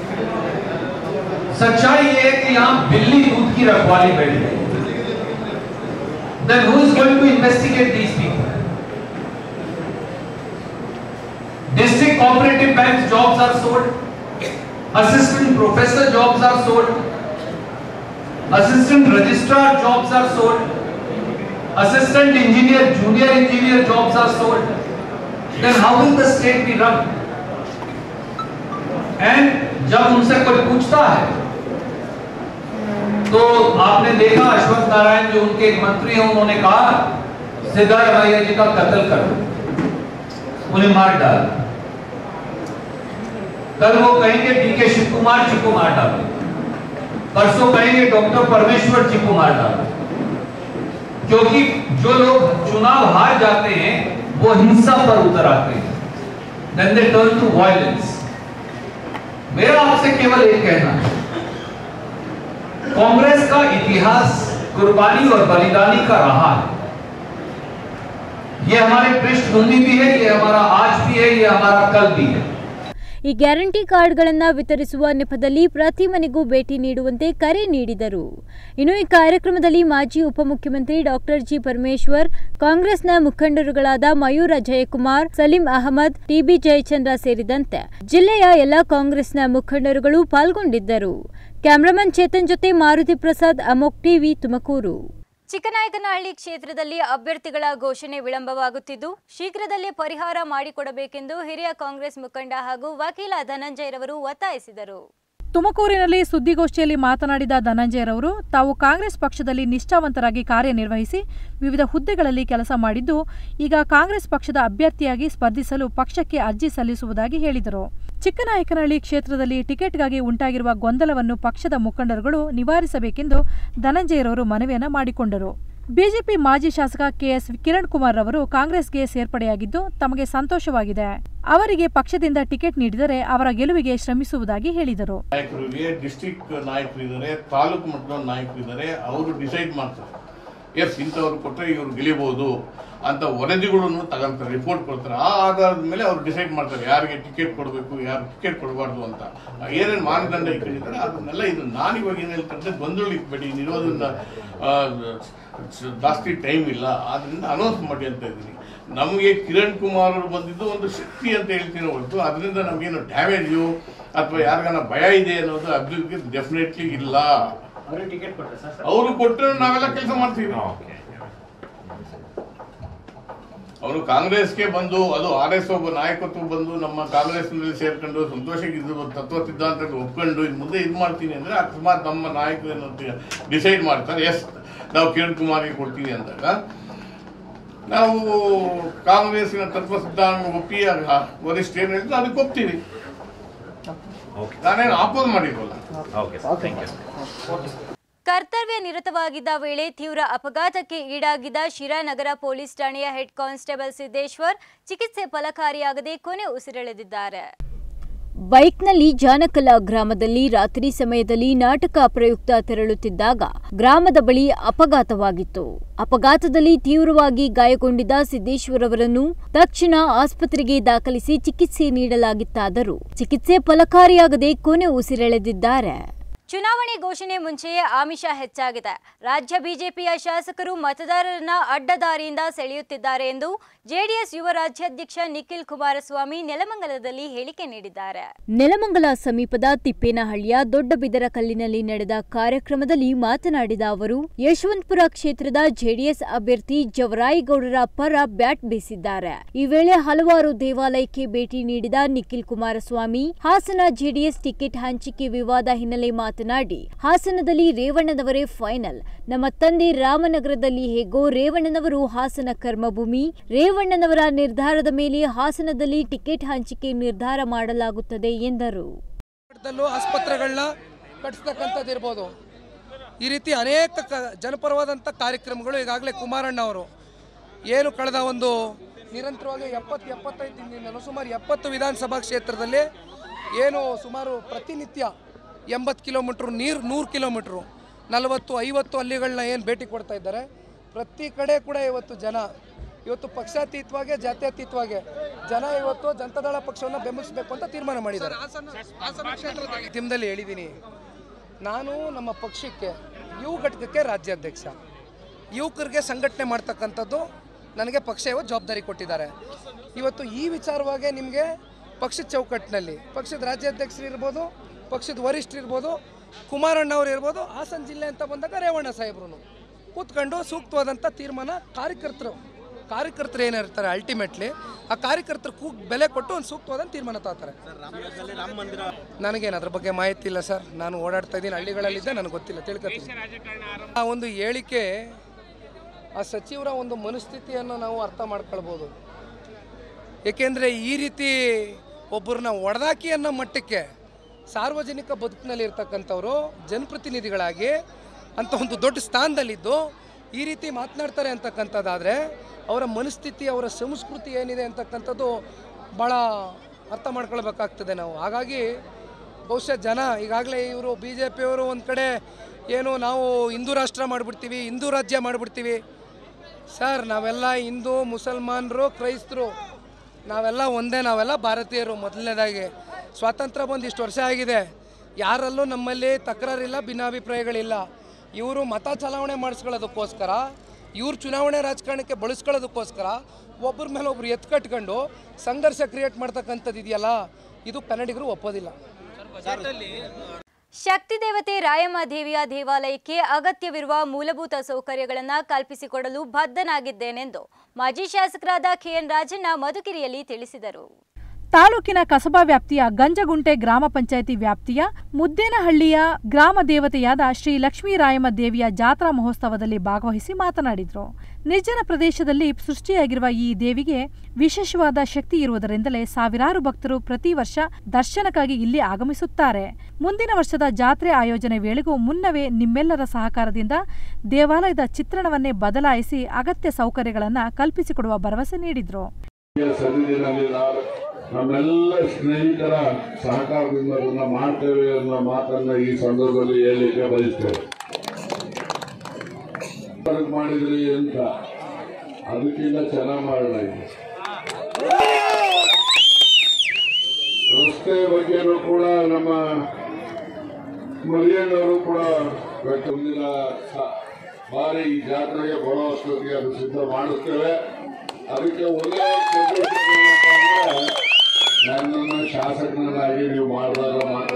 सच्चाई ये है कि यहाँ बिल्ली दूध की रखवाली बैठी है. Then who is going to investigate these people? District cooperative banks jobs are sold. Assistant professor jobs are sold. Assistant registrar jobs are sold. Assistant engineer, junior engineer jobs are sold. Then how will the state be run? And जब उनसे कोई पूछता है तो आपने देखा अश्वत्थ नारायण जो उनके एक मंत्री हैं, उन्होंने कहा सिद्धारमैया जी का कत्ल करो, उन्हें मार डालो. कल वो कहेंगे डीके शिव कुमार जी को मार डालो, परसों कहेंगे डॉक्टर परमेश्वर जी को मार डालो. क्योंकि जो लोग चुनाव हार जाते हैं वो हिंसा पर उतर आते हैं, then they turn to violence. मेरा आपसे केवल एक कहना है, कांग्रेस का इतिहास कुर्बानी और बलिदानी का रहा है। ये हमारी पृष्ठभूमि भी है, ये हमारा आज भी है, ये हमारा कल भी है। ಈ ಗ್ಯಾರಂಟಿ ಕಾರ್ಡ್ಗಳನ್ನು ವಿತರಿಸುವ ನೆಪದಲ್ಲಿ ಪ್ರತಿ ಮನೆಗೂ ಭೇಟಿ ನೀಡುವಂತೆ ಕರೆ ನೀಡಿದರು. ಇನ್ನು ಈ ಕಾರ್ಯಕ್ರಮದಲ್ಲಿ ಮಾಜಿ ಉಪಮುಖ್ಯಮಂತ್ರಿ ಡಾಕ್ಟರ್ ಜಿ ಪರಮೇಶ್ವರ್, ಕಾಂಗ್ರೆಸ್ನ ಮುಖಂಡರುಗಳಾದ ಮಯೂರ ಜಯಕುಮಾರ್, ಸಲೀಂ ಅಹಮದ್, ಟಿಬಿ ಜಯಚಂದ್ರ ಸೇರಿದಂತೆ ಜಿಲ್ಲೆಯ ಎಲ್ಲ ಕಾಂಗ್ರೆಸ್ನ ಮುಖಂಡರುಗಳು ಪಾಲ್ಗೊಂಡಿದ್ದರು. ಕ್ಯಾಮರಾಮನ್ ಚೇತನ್ ಜೊತೆ ಮಾರುತಿ ಪ್ರಸಾದ್, ಅಮೋಕ್ ಟಿವಿ, ತುಮಕೂರು. ಚಿಕ್ಕನಾಯಕನಹಳ್ಳಿ ಕ್ಷೇತ್ರದಲ್ಲಿ ಅಭ್ಯರ್ಥಿಗಳ ಘೋಷಣೆ ವಿಳಂಬವಾಗುತ್ತಿದ್ದು ಶೀಘ್ರದಲ್ಲೇ ಪರಿಹಾರ ಮಾಡಿಕೊಡಬೇಕೆಂದು ಹಿರಿಯ ಕಾಂಗ್ರೆಸ್ ಮುಖಂಡ ಹಾಗೂ ವಕೀಲ ಧನಂಜಯರವರು ಒತ್ತಾಯಿಸಿದರು. ತುಮಕೂರಿನಲ್ಲಿ ಸುದ್ದಿಗೋಷ್ಠಿಯಲ್ಲಿ ಮಾತನಾಡಿದ ಧನಂಜಯರವರು, ತಾವು ಕಾಂಗ್ರೆಸ್ ಪಕ್ಷದಲ್ಲಿ ನಿಷ್ಠಾವಂತರಾಗಿ ಕಾರ್ಯನಿರ್ವಹಿಸಿ ವಿವಿಧ ಹುದ್ದೆಗಳಲ್ಲಿ ಕೆಲಸ ಮಾಡಿದ್ದು, ಈಗ ಕಾಂಗ್ರೆಸ್ ಪಕ್ಷದ ಅಭ್ಯರ್ಥಿಯಾಗಿ ಸ್ಪರ್ಧಿಸಲು ಪಕ್ಷಕ್ಕೆ ಅರ್ಜಿ ಸಲ್ಲಿಸುವುದಾಗಿ ಹೇಳಿದರು. ಚಿಕ್ಕನಾಯಕನಹಳ್ಳಿ ಕ್ಷೇತ್ರದಲ್ಲಿ ಟಿಕೆಟ್ಗಾಗಿ ಉಂಟಾಗಿರುವ ಗೊಂದಲವನ್ನು ಪಕ್ಷದ ಮುಖಂಡರುಗಳು ನಿವಾರಿಸಬೇಕೆಂದು ಧನಂಜಯರವರು ಮನವಿಯನ್ನು ಮಾಡಿಕೊಂಡರು. ಬಿಜೆಪಿ ಮಾಜಿ ಶಾಸಕ ಕೆಎಸ್ ಕಿರಣ್ ಕುಮಾರ್ ಅವರು ಕಾಂಗ್ರೆಸ್ಗೆ ಸೇರ್ಪಡೆಯಾಗಿದ್ದು ತಮಗೆ ಸಂತೋಷವಾಗಿದೆ. ಅವರಿಗೆ ಪಕ್ಷದಿಂದ ಟಿಕೆಟ್ ನೀಡಿದರೆ ಅವರ ಗೆಲುವಿಗೆ ಶ್ರಮಿಸುವುದಾಗಿ ಹೇಳಿದರು. ಡಿಸ್ಟ್ರಿಕ್ಟ್ ನಾಯಕರಿದ್ದಾರೆ, ತಾಲೂಕು ಮಟ್ಟದ ನಾಯಕರಿದ್ದಾರೆ, ಅವರು ಡಿಸೈಡ್ ಮಾಡ್ತಾರೆ. ಎಸ್, ಇಂಥವ್ರು ಕೊಟ್ಟರೆ ಇವ್ರು ಗೆಲ್ಲಬಹುದು ಅಂತ ವರದಿಗಳನ್ನು ತಗೊಂತಾರೆ, ರಿಪೋರ್ಟ್ ಕೊಡ್ತಾರೆ. ಆ ಆಧಾರದ ಮೇಲೆ ಅವ್ರು ಡಿಸೈಡ್ ಮಾಡ್ತಾರೆ ಯಾರಿಗೆ ಟಿಕೆಟ್ ಕೊಡಬೇಕು, ಯಾರು ಟಿಕೆಟ್ ಕೊಡಬಾರ್ದು ಅಂತ. ಏನೇನು ಮಾನದಂಡ ಇಟ್ಕೊಂಡಿದ್ದಾರೆ ಅದನ್ನೆಲ್ಲ ಇದು ನಾನಿವಾಗ ಏನು ಹೇಳ್ತಾರೆ, ಗೊಂದಲ ಇಟ್ಬೇಡಿ, ಇರೋದ್ರಿಂದ ಜಾಸ್ತಿ ಟೈಮ್ ಇಲ್ಲ, ಆದ್ರಿಂದ ಅನೌನ್ಸ್ ಮಾಡಿ ಅಂತ ಇದ್ದೀನಿ. ನಮಗೆ ಕಿರಣ್ ಕುಮಾರ್ ಅವರು ಬಂದಿದ್ದು ಒಂದು ಶಕ್ತಿ ಅಂತ ಹೇಳ್ತೀನಿ ಹೊರತು ಅದರಿಂದ ನಮಗೇನು ಡ್ಯಾಮೇಜು ಅಥವಾ ಯಾರಿಗಾನ ಭಯ ಇದೆ ಅನ್ನೋದು ಅಭಿವೃದ್ಧಿ ಡೆಫಿನೆಟ್ಲಿ ಇಲ್ಲ. ಅವರು ಕೊಟ್ಟರೆ ನಾವೆಲ್ಲ ಕೆಲಸ ಮಾಡ್ತೀವಿ. ಅವರು ಕಾಂಗ್ರೆಸ್ಗೆ ಬಂದು ಅದು RS ಒಬ್ಬ ನಾಯಕತ್ವ ಬಂದು ನಮ್ಮ ಕಾಂಗ್ರೆಸ್ನಲ್ಲಿ ಸೇರ್ಕೊಂಡು ಸಂತೋಷಕ್ಕೆ ಇದು ತತ್ವ ಸಿದ್ಧಾಂತ ಒಪ್ಕೊಂಡು ಇನ್ನು ಮುಂದೆ ಇದು ಮಾಡ್ತೀನಿ ಅಂದರೆ ಅಕಸ್ಮಾತ್ ನಮ್ಮ ನಾಯಕರು ಡಿಸೈಡ್ ಮಾಡ್ತಾರೆ ಎಸ್ ನಾವು ಕಿರಣ್ ಕುಮಾರ್ಗೆ ಕೊಡ್ತೀವಿ ಅಂದಾಗ ನಾವು ಕಾಂಗ್ರೆಸ್ಸಿನ ತತ್ವ ಸಿದ್ಧಾಂತ ಒಪ್ಪಿ ವರಿಷ್ಠ ಏನು ಹೇಳಿದ್ರೆ ಅದಕ್ಕೆ ಒಪ್ತೀವಿ. ನಾನೇನು ಆಪೋಸ್ ಮಾಡಿರೋಲ್ಲ. ಕರ್ತವ್ಯ ನಿರತವಾಗಿದ್ದ ವೇಳೆ ತೀವ್ರ ಅಪಘಾತಕ್ಕೆ ಈಡಾಗಿದ್ದ ಶಿರಾನಗರ ಪೊಲೀಸ್ ಠಾಣೆಯ ಹೆಡ್ ಕಾನ್ಸ್ಟೇಬಲ್ ಸಿದ್ದೇಶ್ವರ್ ಚಿಕಿತ್ಸೆ ಫಲಕಾರಿಯಾಗದೆ ಕೊನೆ ಉಸಿರೆಳೆದಿದ್ದಾರೆ. ಬೈಕ್ನಲ್ಲಿ ಜಾನಕಲ ಗ್ರಾಮದಲ್ಲಿ ರಾತ್ರಿ ಸಮಯದಲ್ಲಿ ನಾಟಕ ಪ್ರಯುಕ್ತ ತೆರಳುತ್ತಿದ್ದಾಗ ಗ್ರಾಮದ ಬಳಿ ಅಪಘಾತವಾಗಿತ್ತು. ಅಪಘಾತದಲ್ಲಿ ತೀವ್ರವಾಗಿ ಗಾಯಗೊಂಡಿದ್ದ ಸಿದ್ದೇಶ್ವರ್ ಅವರನ್ನು ತಕ್ಷಣ ಆಸ್ಪತ್ರೆಗೆ ದಾಖಲಿಸಿ ಚಿಕಿತ್ಸೆ ನೀಡಲಾಗಿತ್ತಾದರೂ ಚಿಕಿತ್ಸೆ ಫಲಕಾರಿಯಾಗದೆ ಕೊನೆ ಉಸಿರೆಳೆದಿದ್ದಾರೆ. ಚುನಾವಣೆ ಘೋಷಣೆ ಮುಂಚೆಯೇ ಆಮಿಷ ಹೆಚ್ಚಾಗಿದೆ. ರಾಜ್ಯ ಬಿಜೆಪಿಯ ಶಾಸಕರು ಮತದಾರರನ್ನ ಅಡ್ಡದಾರಿಯಿಂದ ಸೆಳೆಯುತ್ತಿದ್ದಾರೆ ಎಂದು ಜೆಡಿಎಸ್ ಯುವ ರಾಜ್ಯಾಧ್ಯಕ್ಷ ನಿಖಿಲ್ ಕುಮಾರಸ್ವಾಮಿ ನೆಲಮಂಗಲದಲ್ಲಿ ಹೇಳಿಕೆ ನೀಡಿದ್ದಾರೆ. ನೆಲಮಂಗಲ ಸಮೀಪದ ತಿಪ್ಪೇನಹಳ್ಳಿಯ ದೊಡ್ಡಬಿದರಕಲ್ಲಿನಲ್ಲಿ ನಡೆದ ಕಾರ್ಯಕ್ರಮದಲ್ಲಿ ಮಾತನಾಡಿದ ಅವರು, ಯಶವಂತಪುರ ಕ್ಷೇತ್ರದ ಜೆಡಿಎಸ್ ಅಭ್ಯರ್ಥಿ ಜವರಾಯಗೌಡರ ಪರ ಬ್ಯಾಟ್ ಬೀಸಿದ್ದಾರೆ. ಈ ವೇಳೆ ಹಲವಾರು ದೇವಾಲಯಕ್ಕೆ ಭೇಟಿ ನೀಡಿದ ನಿಖಿಲ್ ಕುಮಾರಸ್ವಾಮಿ ಹಾಸನ ಜೆಡಿಎಸ್ ಟಿಕೆಟ್ ಹಂಚಿಕೆ ವಿವಾದ ಹಿನ್ನೆಲೆ ಮಾತನಾಡಿ, ಹಾಸನದಲ್ಲಿ ರೇವಣ್ಣನವರೇ ಫೈನಲ್. ನಮ್ಮ ತಂದೆ ರಾಮನಗರದಲ್ಲಿ ಹೇಗೋ ರೇವಣ್ಣನವರು ಹಾಸನ ಕರ್ಮಭೂಮಿ. ರೇವಣ್ಣನವರ ನಿರ್ಧಾರದ ಮೇಲೆ ಹಾಸನದಲ್ಲಿ ಟಿಕೆಟ್ ಹಂಚಿಕೆ ನಿರ್ಧಾರ ಮಾಡಲಾಗುತ್ತದೆ ಎಂದರು. ಆಸ್ಪತ್ರೆಗಳನ್ನ ಕಟ್ಟಿಸ್ತಕ್ಕಂಥದ್ದು ಇರ್ಬೋದು, ಈ ರೀತಿ ಅನೇಕ ಜನಪರವಾದಂಥ ಕಾರ್ಯಕ್ರಮಗಳು ಈಗಾಗಲೇ ಕುಮಾರಣ್ಣ ಅವರು ಏನು ಕಳೆದ ಒಂದು ನಿರಂತರವಾಗಿ 70-75 ದಿನದಿಂದ ಸುಮಾರು 70 ವಿಧಾನಸಭಾ ಕ್ಷೇತ್ರದಲ್ಲಿ ಏನು ಸುಮಾರು ಪ್ರತಿನಿತ್ಯ 80 ಕಿಲೋಮೀಟ್ರು ನೀರು 100 ಕಿಲೋಮೀಟ್ರು 40-50 ಹಳ್ಳಿಗಳನ್ನ ಏನು ಭೇಟಿ ಕೊಡ್ತಾ ಇದ್ದಾರೆ. ಪ್ರತಿ ಕಡೆ ಕೂಡ ಇವತ್ತು ಪಕ್ಷಾತೀತವಾಗಿ ಜಾತ್ಯತೀತವಾಗಿ ಜನ ಇವತ್ತು ಜನತಾದಳ ಪಕ್ಷವನ್ನು ಬೆಂಬಲಿಸಬೇಕು ಅಂತ ತೀರ್ಮಾನ ಮಾಡಿದ್ದಾರೆ. ತಿಮ್ಮದಲ್ಲಿ ಹೇಳಿದ್ದೀನಿ, ನಾನು ನಮ್ಮ ಪಕ್ಷಕ್ಕೆ ಯುವ ಘಟಕಕ್ಕೆ ರಾಜ್ಯಾಧ್ಯಕ್ಷ, ಯುವಕರಿಗೆ ಸಂಘಟನೆ ಮಾಡ್ತಕ್ಕಂಥದ್ದು ನನಗೆ ಪಕ್ಷ ಇವತ್ತು ಜವಾಬ್ದಾರಿ ಕೊಟ್ಟಿದ್ದಾರೆ. ಇವತ್ತು ಈ ವಿಚಾರವಾಗಿ ನಿಮಗೆ ಪಕ್ಷದ ಚೌಕಟ್ಟಿನಲ್ಲಿ ಪಕ್ಷದ ರಾಜ್ಯಾಧ್ಯಕ್ಷರು ಇರ್ಬೋದು, ಪಕ್ಷದ ವರಿಷ್ಠರು ಇರ್ಬೋದು, ಕುಮಾರಣ್ಣ ಅವರು ಇರ್ಬೋದು, ಹಾಸನ ಜಿಲ್ಲೆ ಅಂತ ಬಂದಾಗ ರೇವಣ್ಣ ಸಾಹೇಬ್ರು ಕೂತ್ಕೊಂಡು ಸೂಕ್ತವಾದಂಥ ತೀರ್ಮಾನ ಕಾರ್ಯಕರ್ತರು ಏನಿರ್ತಾರೆ ಅಲ್ಟಿಮೇಟ್ಲಿ ಆ ಕಾರ್ಯಕರ್ತರು ಬೆಲೆ ಕೊಟ್ಟು ಒಂದು ಸೂಕ್ತವಾದಂಥ ತೀರ್ಮಾನ ತಗೋತಾರೆ. ನನಗೇನು ಅದ್ರ ಬಗ್ಗೆ ಮಾಹಿತಿ ಇಲ್ಲ ಸರ್, ನಾನು ಓಡಾಡ್ತಾ ಇದ್ದೀನಿ, ಹಳ್ಳಿಗಳಲ್ಲಿದ್ದೆ, ನನಗೆ ಗೊತ್ತಿಲ್ಲ, ತಿಳ್ಕೊತೀನಿ. ಆ ಒಂದು ಹೇಳಿಕೆ ಆ ಸಚಿವರ ಒಂದು ಮನಸ್ಥಿತಿಯನ್ನು ನಾವು ಅರ್ಥ ಮಾಡ್ಕೊಳ್ಬೋದು. ಏಕೆಂದರೆ ಈ ರೀತಿ ಒಬ್ಬರನ್ನ ಒಡೆದಾಕಿ ಅನ್ನೋ ಮಟ್ಟಕ್ಕೆ ಸಾರ್ವಜನಿಕ ಬದುಕಿನಲ್ಲಿ ಇರ್ತಕ್ಕಂಥವ್ರು ಜನಪ್ರತಿನಿಧಿಗಳಾಗಿ ಅಂತ ಒಂದು ದೊಡ್ಡ ಸ್ಥಾನದಲ್ಲಿದ್ದು ಈ ರೀತಿ ಮಾತನಾಡ್ತಾರೆ ಅಂತಕ್ಕಂಥದ್ದಾದರೆ ಅವರ ಮನಸ್ಥಿತಿ, ಅವರ ಸಂಸ್ಕೃತಿ ಏನಿದೆ ಅಂತಕ್ಕಂಥದ್ದು ಭಾಳ ಅರ್ಥ ಮಾಡ್ಕೊಳ್ಬೇಕಾಗ್ತದೆ ನಾವು. ಹಾಗಾಗಿ ಬಹುಶಃ ಜನ ಈಗಾಗಲೇ ಇವರು BJP ಅವರು ಒಂದು ಕಡೆ ಏನು ನಾವು ಹಿಂದೂ ರಾಷ್ಟ್ರ ಮಾಡಿಬಿಡ್ತೀವಿ, ಹಿಂದೂ ರಾಜ್ಯ ಮಾಡಿಬಿಡ್ತೀವಿ. ಸರ್, ನಾವೆಲ್ಲ ಹಿಂದೂ, ಮುಸಲ್ಮಾನರು, ಕ್ರೈಸ್ತರು, ನಾವೆಲ್ಲ ಒಂದೇ, ನಾವೆಲ್ಲ ಭಾರತೀಯರು. ಮೊದಲನೇದಾಗಿ ಸ್ವಾತಂತ್ರ್ಯ ಬಂದು ಇಷ್ಟು ವರ್ಷ ಆಗಿದೆ, ಯಾರಲ್ಲೂ ನಮ್ಮಲ್ಲಿ ತಕರಾರಿಲ್ಲ, ಭಿನ್ನಾಭಿಪ್ರಾಯಗಳಿಲ್ಲ. ಇವರು ಮತ ಚಲಾವಣೆ ಮಾಡಿಸ್ಕೊಳ್ಳೋದಕ್ಕೋಸ್ಕರ, ಇವ್ರು ಚುನಾವಣೆ ರಾಜಕಾರಣಕ್ಕೆ ಬಳಸ್ಕೊಳ್ಳೋದಕ್ಕೋಸ್ಕರ ಒಬ್ಬರ ಮೇಲೆ ಒಬ್ರು ಎತ್ಕಟ್ಕೊಂಡು ಸಂಘರ್ಷ ಕ್ರಿಯೇಟ್ ಮಾಡ್ತಕ್ಕಂಥದ್ದು ಇದೆಯಲ್ಲ, ಇದು ಕನ್ನಡಿಗರು ಒಪ್ಪೋದಿಲ್ಲ. ಶಕ್ತಿ ದೇವತೆ ರಾಯಮ್ಮ ದೇವಿಯ ದೇವಾಲಯಕ್ಕೆ ಅಗತ್ಯವಿರುವ ಮೂಲಭೂತ ಸೌಕರ್ಯಗಳನ್ನು ಕಲ್ಪಿಸಿಕೊಡಲು ಬದ್ಧನಾಗಿದ್ದೇನೆಂದು ಮಾಜಿ ಶಾಸಕರಾದ KN ರಾಜಣ್ಣ ಮಧುಗಿರಿಯಲ್ಲಿ ತಿಳಿಸಿದರು. ತಾಲೂಕಿನ ಕಸಬಾ ವ್ಯಾಪ್ತಿಯ ಗಂಜಗುಂಟೆ ಗ್ರಾಮ ಪಂಚಾಯಿತಿ ವ್ಯಾಪ್ತಿಯ ಮುದ್ದೇನಹಳ್ಳಿಯ ಗ್ರಾಮ ದೇವತೆಯಾದ ಶ್ರೀ ಲಕ್ಷ್ಮೀರಾಯಮ್ಮ ದೇವಿಯ ಜಾತ್ರಾ ಮಹೋತ್ಸವದಲ್ಲಿ ಭಾಗವಹಿಸಿ ಮಾತನಾಡಿದರು. ನಿರ್ಜನ ಪ್ರದೇಶದಲ್ಲಿ ಸೃಷ್ಟಿಯಾಗಿರುವ ಈ ದೇವಿಗೆ ವಿಶೇಷವಾದ ಶಕ್ತಿ ಇರುವುದರಿಂದಲೇ ಸಾವಿರಾರು ಭಕ್ತರು ಪ್ರತಿ ವರ್ಷ ದರ್ಶನಕ್ಕಾಗಿ ಇಲ್ಲಿ ಆಗಮಿಸುತ್ತಾರೆ. ಮುಂದಿನ ವರ್ಷದ ಜಾತ್ರೆ ಆಯೋಜನೆ ವೇಳೆಗೂ ಮುನ್ನವೇ ನಿಮ್ಮೆಲ್ಲರ ಸಹಕಾರದಿಂದ ದೇವಾಲಯದ ಚಿತ್ರಣವನ್ನೇ ಬದಲಾಯಿಸಿ ಅಗತ್ಯ ಸೌಕರ್ಯಗಳನ್ನು ಕಲ್ಪಿಸಿಕೊಡುವ ಭರವಸೆ ನೀಡಿದರು. ನಮ್ಮೆಲ್ಲ ಸ್ನೇಹಿತರ ಸಹಕಾರದಿಂದ ಅದನ್ನ ಮಾಡ್ತೇವೆ ಅನ್ನೋ ಮಾತನ್ನ ಈ ಸಂದರ್ಭದಲ್ಲಿ ಹೇಳಲಿಕ್ಕೆ ಬಯಸ್ತೇವೆ. ಮಾಡಿದ್ರಿ ಅಂತ ಅದಕ್ಕಿಂತ ಚೆನ್ನಾಗಿ ಮಾಡೋಣ. ರಸ್ತೆ ಬಗ್ಗೆನೂ ಕೂಡ ನಮ್ಮ ಮರಿಯಣ್ಣವರು ಕೂಡ ಮುಂದಿನ ಬಾರಿ ಈ ಜಾತ್ರೆಗೆ ಬರುವಷ್ಟೊತ್ತಿಗೆ ಅದು ಸಿದ್ಧ ಮಾಡುತ್ತೇವೆ. ಅದಕ್ಕೆ ಒಳ್ಳೆಯ ನನ್ನನ್ನ ಶಾಸಕನಾಗಿ ನೀವು ಮಾಡಿದಾಗ ಮಾತ್ರ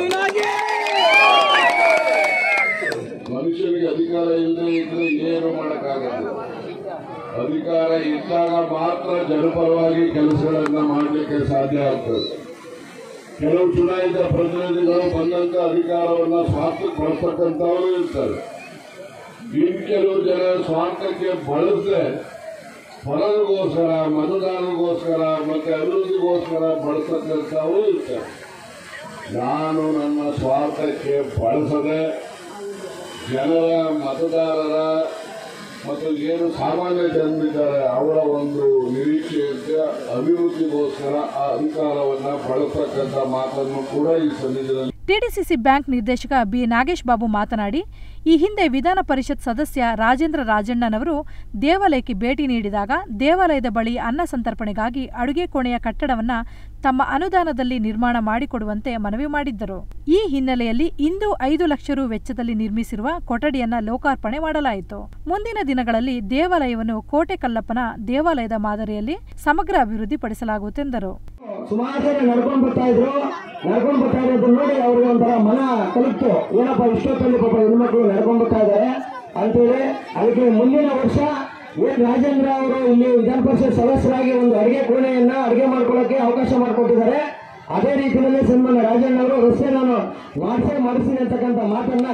ಮನುಷ್ಯನಿಗೆ ಅಧಿಕಾರ ಇಲ್ಲದೆ ಇದ್ರೆ ಏನು ಮಾಡಕ್ಕಾಗಲ್ಲ. ಅಧಿಕಾರ ಇದ್ದಾಗ ಮಾತ್ರ ಜನಪರವಾಗಿ ಕೆಲಸಗಳನ್ನ ಮಾಡಲಿಕ್ಕೆ ಸಾಧ್ಯ ಆಗ್ತದೆ. ಕೆಲವು ಚುನಾಯಿತ ಪ್ರತಿನಿಧಿಗಳು ಬಂದಂತ ಅಧಿಕಾರವನ್ನ ಸ್ವಾರ್ಥಕ್ಕೆ ಬಳಸ್ತಕ್ಕಂಥವರು ಇರ್ತಾರೆ. ಇನ್ನು ಕೆಲವು ಜನ ಸ್ವಾರ್ಥಕ್ಕೆ ಬಳಸದೆ ಹೊರಗೋಸ್ಕರ, ಮತದಾನಗೋಸ್ಕರ ಮತ್ತೆ ಅಭಿವೃದ್ಧಿಗೋಸ್ಕರ ಬಳಸತಕ್ಕಂಥವು ಇರ್ತಾರೆ. ನಾನು ನನ್ನ ಸ್ವಾರ್ಥಕ್ಕೆ ಬಳಸದೆ ಜನರ, ಮತದಾರರ ಮತ್ತು ಏನು ಸಾಮಾನ್ಯ ಜನರಿದ್ದಾರೆ ಅವರ ಒಂದು ನಿರೀಕ್ಷೆಯಂತೆ ಅಭಿವೃದ್ಧಿಗೋಸ್ಕರ ಆ ಅಧಿಕಾರವನ್ನ ಬಳಸತಕ್ಕಂಥ ಮಾತನ್ನು ಕೂಡ ಈ ಸನ್ನಿಧಿಯಲ್ಲಿ ಟಿಡಿಸಿಸಿ ಬ್ಯಾಂಕ್ ನಿರ್ದೇಶಕ ಬಿ ನಾಗೇಶ್ ಬಾಬು ಮಾತನಾಡಿ, ಈ ಹಿಂದೆ ವಿಧಾನ ಪರಿಷತ್ ಸದಸ್ಯ ರಾಜೇಂದ್ರ ರಾಜಣ್ಣನವರು ದೇವಾಲಯಕ್ಕೆ ಭೇಟಿ ನೀಡಿದಾಗ ದೇವಾಲಯದ ಬಳಿ ಅನ್ನ ಸಂತರ್ಪಣೆಗಾಗಿ ಅಡುಗೆ ಕೋಣೆಯ ಕಟ್ಟಡವನ್ನ ತಮ್ಮ ಅನುದಾನದಲ್ಲಿ ನಿರ್ಮಾಣ ಮಾಡಿಕೊಡುವಂತೆ ಮನವಿ ಮಾಡಿದ್ದರು. ಈ ಹಿನ್ನೆಲೆಯಲ್ಲಿ ಇಂದು 5 ಲಕ್ಷ ರು ವೆಚ್ಚದಲ್ಲಿ ನಿರ್ಮಿಸಿರುವ ಕೊಠಡಿಯನ್ನ ಲೋಕಾರ್ಪಣೆ ಮಾಡಲಾಯಿತು. ಮುಂದಿನ ದಿನಗಳಲ್ಲಿ ದೇವಾಲಯವನ್ನು ಕೋಟೆ ಕಲ್ಲಪ್ಪನ ದೇವಾಲಯದ ಮಾದರಿಯಲ್ಲಿ ಸಮಗ್ರ ಅಭಿವೃದ್ಧಿ ಪಡಿಸಲಾಗುವುದೆಂದರು. ಸುಮಾರು ಜನ ನಡ್ಕೊಂಡು ಬರ್ತಾ ಇರೋದನ್ನ ನೋಡಿ ಅವ್ರಿಗೆ ಒಂಥರ ಮನ ಕಲಿತು, ಏನಪ್ಪ ಇಷ್ಟೊತ್ತಲ್ಲಿ ಪಾಪ ಹೆಣ್ಮಕ್ಳು ನಡ್ಕೊಂಡು ಬರ್ತಾ ಇದ್ದಾರೆ ಅಂತೇಳಿ. ಅದಕ್ಕೆ ಮುಂದಿನ ವರ್ಷ ಏನ್ ರಾಜೇಂದ್ರ ಅವರು ಇಲ್ಲಿ ವಿಧಾನ ಪರಿಷತ್ ಸದಸ್ಯರಾಗಿ ಒಂದು ಅಡಿಗೆ ಕೋಣೆಯನ್ನ ಅಡಿಗೆ ಮಾಡ್ಕೊಳ್ಳೋಕೆ ಅವಕಾಶ ಮಾಡಿಕೊಟ್ಟಿದ್ದಾರೆ. ಅದೇ ರೀತಿಯಲ್ಲಿ ಸನ್ಮಾನ್ಯ ರಾಜಣ್ಣ ಅವರು ರಸ್ತೆ ನಾನು ಮಾಡಿಸ್ತೀನಿ ಅಂತಕ್ಕಂಥ ಮಾತನ್ನ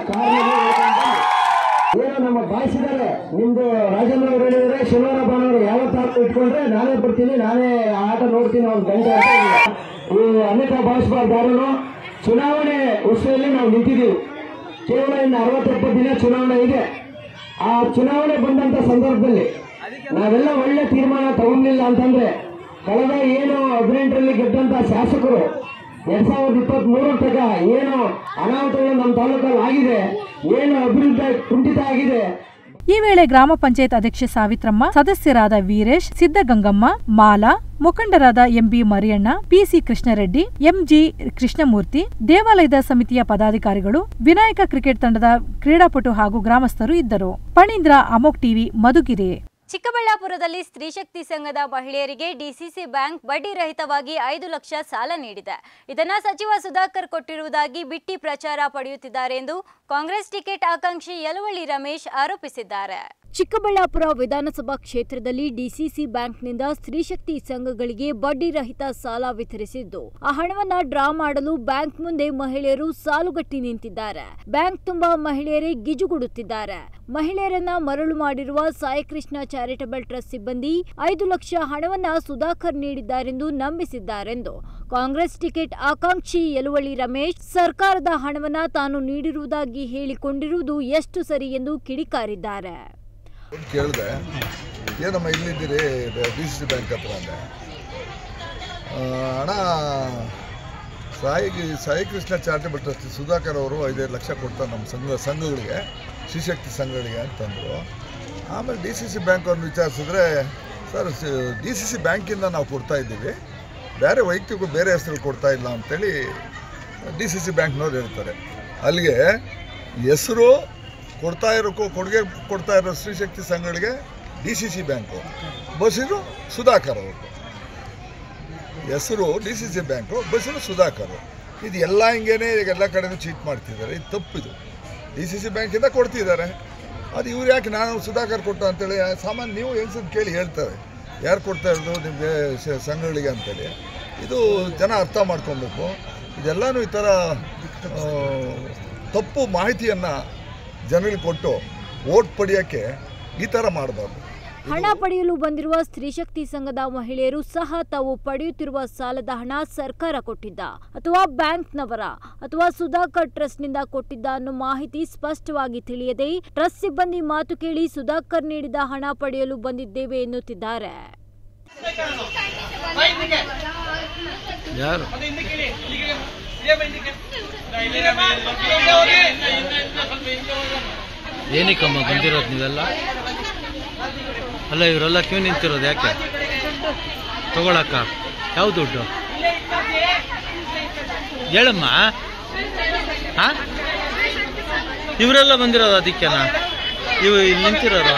ಏನೋ ನಮ್ಮ ಭಾಷಿದ್ದಾರೆ. ನಿಮ್ದು ರಾಜಣ್ಣ ಅವರು ಹೇಳಿದ್ರೆ ಶನಿವಾರ ಭಾನುವಾರ ಯಾವತ್ತಾರು ಇಟ್ಕೊಂಡ್ರೆ ನಾನೇ ಬರ್ತೀನಿ, ನಾನೇ ಆಟ ನೋಡ್ತೀನಿ ಒಂದು ಗಂಟೆ ಅಂತ. ಅನ್ಯತಾ ಭಾಷಬಾರ್ದಾರು ಚುನಾವಣೆ ವರ್ಷದಲ್ಲಿ ನಾವು ನಿಂತಿದ್ದೀವಿ. ಕೇವಲ ಇನ್ನು 60-70 ದಿನ ಚುನಾವಣೆ ಇದೆ. ಆ ಚುನಾವಣೆ ಬಂದಂತ ಸಂದರ್ಭದಲ್ಲಿ ನಾವೆಲ್ಲ ಒಳ್ಳೆ ತೀರ್ಮಾನ ತಗೊಂಡಿಲ್ಲ ಅಂತಂದ್ರೆ ಕಳೆದ ಏನು 18ರಲ್ಲಿ ಗೆದ್ದಂತ ಶಾಸಕರು 2023 ತನಕ ಏನು ಅನಾಹುತಗಳು ನಮ್ಮ ತಾಲೂಕಲ್ಲಿ ಆಗಿದೆ, ಏನು ಅಭಿವೃದ್ಧಿ ಕುಂಠಿತ ಆಗಿದೆ. ಈ ವೇಳೆ ಗ್ರಾಮ ಪಂಚಾಯತ್ ಅಧ್ಯಕ್ಷೆ ಸಾವಿತ್ರಮ್ಮ, ಸದಸ್ಯರಾದ ವೀರೇಶ್, ಸಿದ್ದಗಂಗಮ್ಮ, ಮಾಲಾ, ಮುಖಂಡರಾದ M B Mariyanna, P C Krishnareddy, M G Krishnamurthy, ದೇವಾಲಯದ ಸಮಿತಿಯ ಪದಾಧಿಕಾರಿಗಳು, ವಿನಾಯಕ ಕ್ರಿಕೆಟ್ ತಂಡದ ಕ್ರೀಡಾಪಟು ಹಾಗೂ ಗ್ರಾಮಸ್ಥರು ಇದ್ದರು. ಫಣೀಂದ್ರ, ಅಮೋಕ್ ಟಿವಿ, ಮಧುಗಿರಿ. ಚಿಕ್ಕಬಳ್ಳಾಪುರದಲ್ಲಿ ಸ್ತ್ರೀಶಕ್ತಿ ಸಂಘದ ಮಹಿಳೆಯರಿಗೆ ಡಿಸಿಸಿ ಬ್ಯಾಂಕ್ ಬಡ್ಡಿ ರಹಿತವಾಗಿ 5 ಲಕ್ಷ ಸಾಲ ನೀಡಿದೆ. ಇದನ್ನು ಸಚಿವ ಸುಧಾಕರ್ ಕೊಟ್ಟಿರುವುದಾಗಿ ಬಿಟ್ಟಿ ಪ್ರಚಾರ ಪಡೆಯುತ್ತಿದ್ದಾರೆ ಎಂದು ಕಾಂಗ್ರೆಸ್ ಟಿಕೆಟ್ ಆಕಾಂಕ್ಷಿ ಯಲವಳ್ಳಿ ರಮೇಶ್ ಆರೋಪಿಸಿದ್ದಾರೆ. ಚಿಕ್ಕಬಳ್ಳಾಪುರ ವಿಧಾನಸಭಾ ಕ್ಷೇತ್ರದಲ್ಲಿ ಡಿಸಿಸಿ ಬ್ಯಾಂಕ್ನಿಂದ ಸ್ತ್ರೀಶಕ್ತಿ ಸಂಘಗಳಿಗೆ ಬಡ್ಡಿ ರಹಿತ ಸಾಲ ವಿತರಿಸಿದ್ದು, ಆ ಹಣವನ್ನ ಡ್ರಾ ಮಾಡಲು ಬ್ಯಾಂಕ್ ಮುಂದೆ ಮಹಿಳೆಯರು ಸಾಲುಗಟ್ಟಿ ನಿಂತಿದ್ದಾರೆ. ಬ್ಯಾಂಕ್ ತುಂಬಾ ಮಹಿಳೆಯರೇ ಗಿಜುಗುಡುತ್ತಿದ್ದಾರೆ. ಮಹಿಳೆಯರನ್ನ ಮರಳು ಮಾಡಿರುವ ಸಾಯಿಕೃಷ್ಣ ಚಾರಿಟಬಲ್ ಟ್ರಸ್ಟ್ ಸಿಬ್ಬಂದಿ 5 ಲಕ್ಷ ಹಣವನ್ನ ಸುಧಾಕರ್ ನೀಡಿದ್ದಾರೆಂದು ನಂಬಿಸಿದ್ದಾರೆಂದು ಕಾಂಗ್ರೆಸ್ ಟಿಕೆಟ್ ಆಕಾಂಕ್ಷಿ ಯಲವಳ್ಳಿ ರಮೇಶ್ ಸರ್ಕಾರದ ಹಣವನ್ನ ತಾನು ನೀಡಿರುವುದಾಗಿ ಹೇಳಿಕೊಂಡಿರುವುದು ಎಷ್ಟು ಸರಿ ಎಂದು ಕಿಡಿಕಾರಿದ್ದಾರೆ. ಕೇಳಿದೆ, ಏನಮ್ಮ ಇಲ್ಲಿದ್ದೀರಿ ಡಿಸಿಸಿ ಬ್ಯಾಂಕ್ ಹತ್ರ ಅಂದೆ. ಹಣ ಸಾಯಿ ಕೃಷ್ಣ ಚಾರಿಟೇಬಲ್ ಟ್ರಸ್ಟ್ ಸುಧಾಕರ್ ಅವರು 5 ಲಕ್ಷ ಕೊಡ್ತಾರೆ ನಮ್ಮ ಸಂಘಗಳಿಗೆ, ಶ್ರೀಶಕ್ತಿ ಸಂಘಗಳಿಗೆ ಅಂತಂದರು. ಆಮೇಲೆ DCC ಬ್ಯಾಂಕ್ ಅವ್ರನ್ನ ವಿಚಾರಿಸಿದ್ರೆ, ಸರ್ DCC ಬ್ಯಾಂಕಿಂದ ನಾವು ಕೊಡ್ತಾ ಇದ್ದೀವಿ, ಬೇರೆ ವೈಯಕ್ತಿಕ ಬೇರೆ ಹೆಸರು ಕೊಡ್ತಾ ಇಲ್ಲ ಅಂತೇಳಿ DCC ಬ್ಯಾಂಕ್ನವ್ರು ಹೇಳ್ತಾರೆ. ಅಲ್ಲಿಗೆ ಹೆಸರು ಕೊಡುಗೆ ಕೊಡ್ತಾ ಇರೋ ಶ್ರೀಶಕ್ತಿ ಸಂಘಗಳಿಗೆ DCC ಬ್ಯಾಂಕು, ಬಸ್ಸಿರು ಸುಧಾಕರ್ ಅವರು. ಹೆಸರು DCC ಬ್ಯಾಂಕು, ಬಸ್ಸಿರು ಸುಧಾಕರ್. ಇದು ಎಲ್ಲ ಹಿಂಗೇನೆ ಈಗ ಎಲ್ಲ ಕಡೆನೂ ಚೀಟ್ ಮಾಡ್ತಿದ್ದಾರೆ. ಇದು ತಪ್ಪಿದು. DCC ಬ್ಯಾಂಕಿಂದ ಕೊಡ್ತಿದ್ದಾರೆ, ಅದು ಇವ್ರು ಯಾಕೆ ನಾನು ಸುಧಾಕರ್ ಕೊಟ್ಟ ಅಂತೇಳಿ ಸಾಮಾನ್ಯ ನೀವು ಹೆಂಗಸರು ಕೇಳಿ ಹೇಳ್ತಾರೆ, ಯಾರು ಕೊಡ್ತಾ ಇರೋದು ನಿಮಗೆ ಸಂಘಗಳಿಗೆ ಅಂತೇಳಿ. ಇದು ಜನ ಅರ್ಥ ಮಾಡ್ಕೊಬೇಕು. ಇದೆಲ್ಲನೂ ಈ ಥರ ತಪ್ಪು ಮಾಹಿತಿಯನ್ನು ಜನರಿಗೆ ಕೊಟ್ಟು ಓಟ್ ಪಡೆಯೋಕ್ಕೆ ಈ ಥರ ಮಾಡಬಾರ್ದು. ಹಣ ಪಡೆಯಲು ಬಂದಿರುವ ಸ್ತ್ರೀಶಕ್ತಿ ಸಂಘದ ಮಹಿಳೆಯರು ಸಹ ತಾವು ಪಡೆಯುತ್ತಿರುವ ಸಾಲದ ಹಣ ಸರ್ಕಾರ ಕೊಟ್ಟಿದ್ದ ಅಥವಾ ಬ್ಯಾಂಕ್ನವರ ಅಥವಾ ಸುಧಾಕರ್ ಟ್ರಸ್ಟ್ನಿಂದ ಕೊಟ್ಟಿದ್ದ ಅನ್ನೋ ಮಾಹಿತಿ ಸ್ಪಷ್ಟವಾಗಿ ತಿಳಿಯದೆ ಟ್ರಸ್ಟ್ ಸಿಬ್ಬಂದಿ ಮಾತು ಕೇಳಿ ಸುಧಾಕರ್ ನೀಡಿದ ಹಣ ಪಡೆಯಲು ಬಂದಿದ್ದೇವೆ ಎನ್ನುತ್ತಿದ್ದಾರೆ. ಏನಕ್ಕಮ್ಮ ಬಂದಿರೋದು ನೀವೆಲ್ಲ? ಅಲ್ಲ ಇವರೆಲ್ಲ ಕ್ಯೂ ನಿಂತಿರೋದು ಯಾಕೆ? ತಗೊಳಕ್ಕ ಯಾವ ದುಡ್ಡು ಹೇಳಮ್ಮ. ಇವರೆಲ್ಲ ಬಂದಿರೋದು ಅದಕ್ಕೆನಾ ಇವು ಇಲ್ಲಿ ನಿಂತಿರೋರು?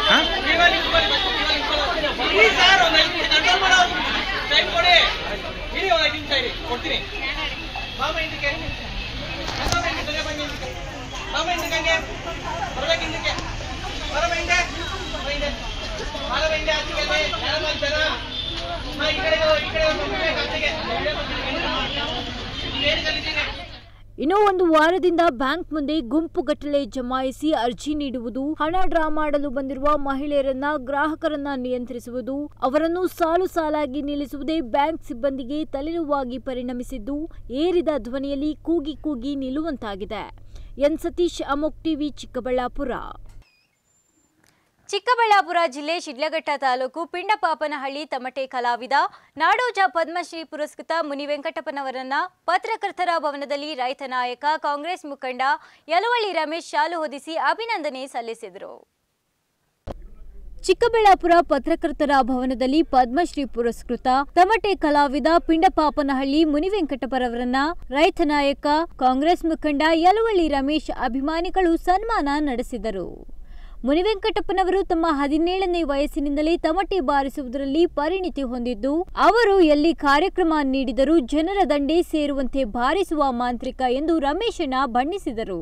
ಇನ್ನು ಒಂದು ವಾರದಿಂದ ಬ್ಯಾಂಕ್ ಮುಂದೆ ಗುಂಪುಗಟ್ಟಲೆ ಜಮಾಯಿಸಿ ಅರ್ಜಿ ನೀಡುವುದು, ಹಣ ಡ್ರಾ ಮಾಡಲು ಬಂದಿರುವ ಮಹಿಳೆಯರನ್ನ ಗ್ರಾಹಕರನ್ನ ನಿಯಂತ್ರಿಸುವುದು, ಅವರನ್ನು ಸಾಲಾಗಿ ನಿಲ್ಲಿಸುವುದೇ ಬ್ಯಾಂಕ್ ಸಿಬ್ಬಂದಿಗೆ ತಲೆನೋವಾಗಿ ಪರಿಣಮಿಸಿದ್ದು ಏರಿದ ಧ್ವನಿಯಲ್ಲಿ ಕೂಗಿ ನಿಲ್ಲುವಂತಾಗಿದೆ. ಎನ್ ಸತೀಶ್, ಅಮೋಕ್ ಟಿವಿ, ಚಿಕ್ಕಬಳ್ಳಾಪುರ. ಚಿಕ್ಕಬಳ್ಳಾಪುರ ಜಿಲ್ಲೆ ಶಿಡ್ಲಘಟ್ಟ ತಾಲೂಕು ಪಿಂಡಪಾಪನಹಳ್ಳಿ ತಮಟೆ ಕಲಾವಿದ ನಾಡೋಜ ಪದ್ಮಶ್ರೀ ಪುರಸ್ಕೃತ ಮುನಿ ವೆಂಕಟಪ್ಪನವರನ್ನ ಪತ್ರಕರ್ತರ ಭವನದಲ್ಲಿ ರೈತ ನಾಯಕ ಕಾಂಗ್ರೆಸ್ ಮುಖಂಡ ಯಲುವಳ್ಳಿ ರಮೇಶ್ ಶಾಲು ಹೊದಿಸಿ ಅಭಿನಂದನೆ ಸಲ್ಲಿಸಿದರು. ಚಿಕ್ಕಬಳ್ಳಾಪುರ ಪತ್ರಕರ್ತರ ಭವನದಲ್ಲಿ ಪದ್ಮಶ್ರೀ ಪುರಸ್ಕೃತ ತಮಟೆ ಕಲಾವಿದ ಪಿಂಡಪಾಪನಹಳ್ಳಿ ಮುನಿ ವೆಂಕಟಪ್ಪರವರನ್ನ ರೈತ ನಾಯಕ ಕಾಂಗ್ರೆಸ್ ಮುಖಂಡ ಯಲುವಳ್ಳಿ ರಮೇಶ್ ಅಭಿಮಾನಿಗಳು ಸನ್ಮಾನ ನಡೆಸಿದರು. ಮುನಿ ವೆಂಕಟಪ್ಪನವರು ತಮ್ಮ 17ನೇ ವಯಸ್ಸಿನಿಂದಲೇ ತಮಟೆ ಬಾರಿಸುವುದರಲ್ಲಿ ಪರಿಣಿತಿ ಹೊಂದಿದ್ದು, ಅವರು ಎಲ್ಲಿ ಕಾರ್ಯಕ್ರಮ ನೀಡಿದರೂ ಜನರ ದಂಡೆ ಸೇರುವಂತೆ ಬಾರಿಸುವ ಮಾಂತ್ರಿಕ ಎಂದು ರಮೇಶಣ್ಣ ಬಣ್ಣಿಸಿದರು.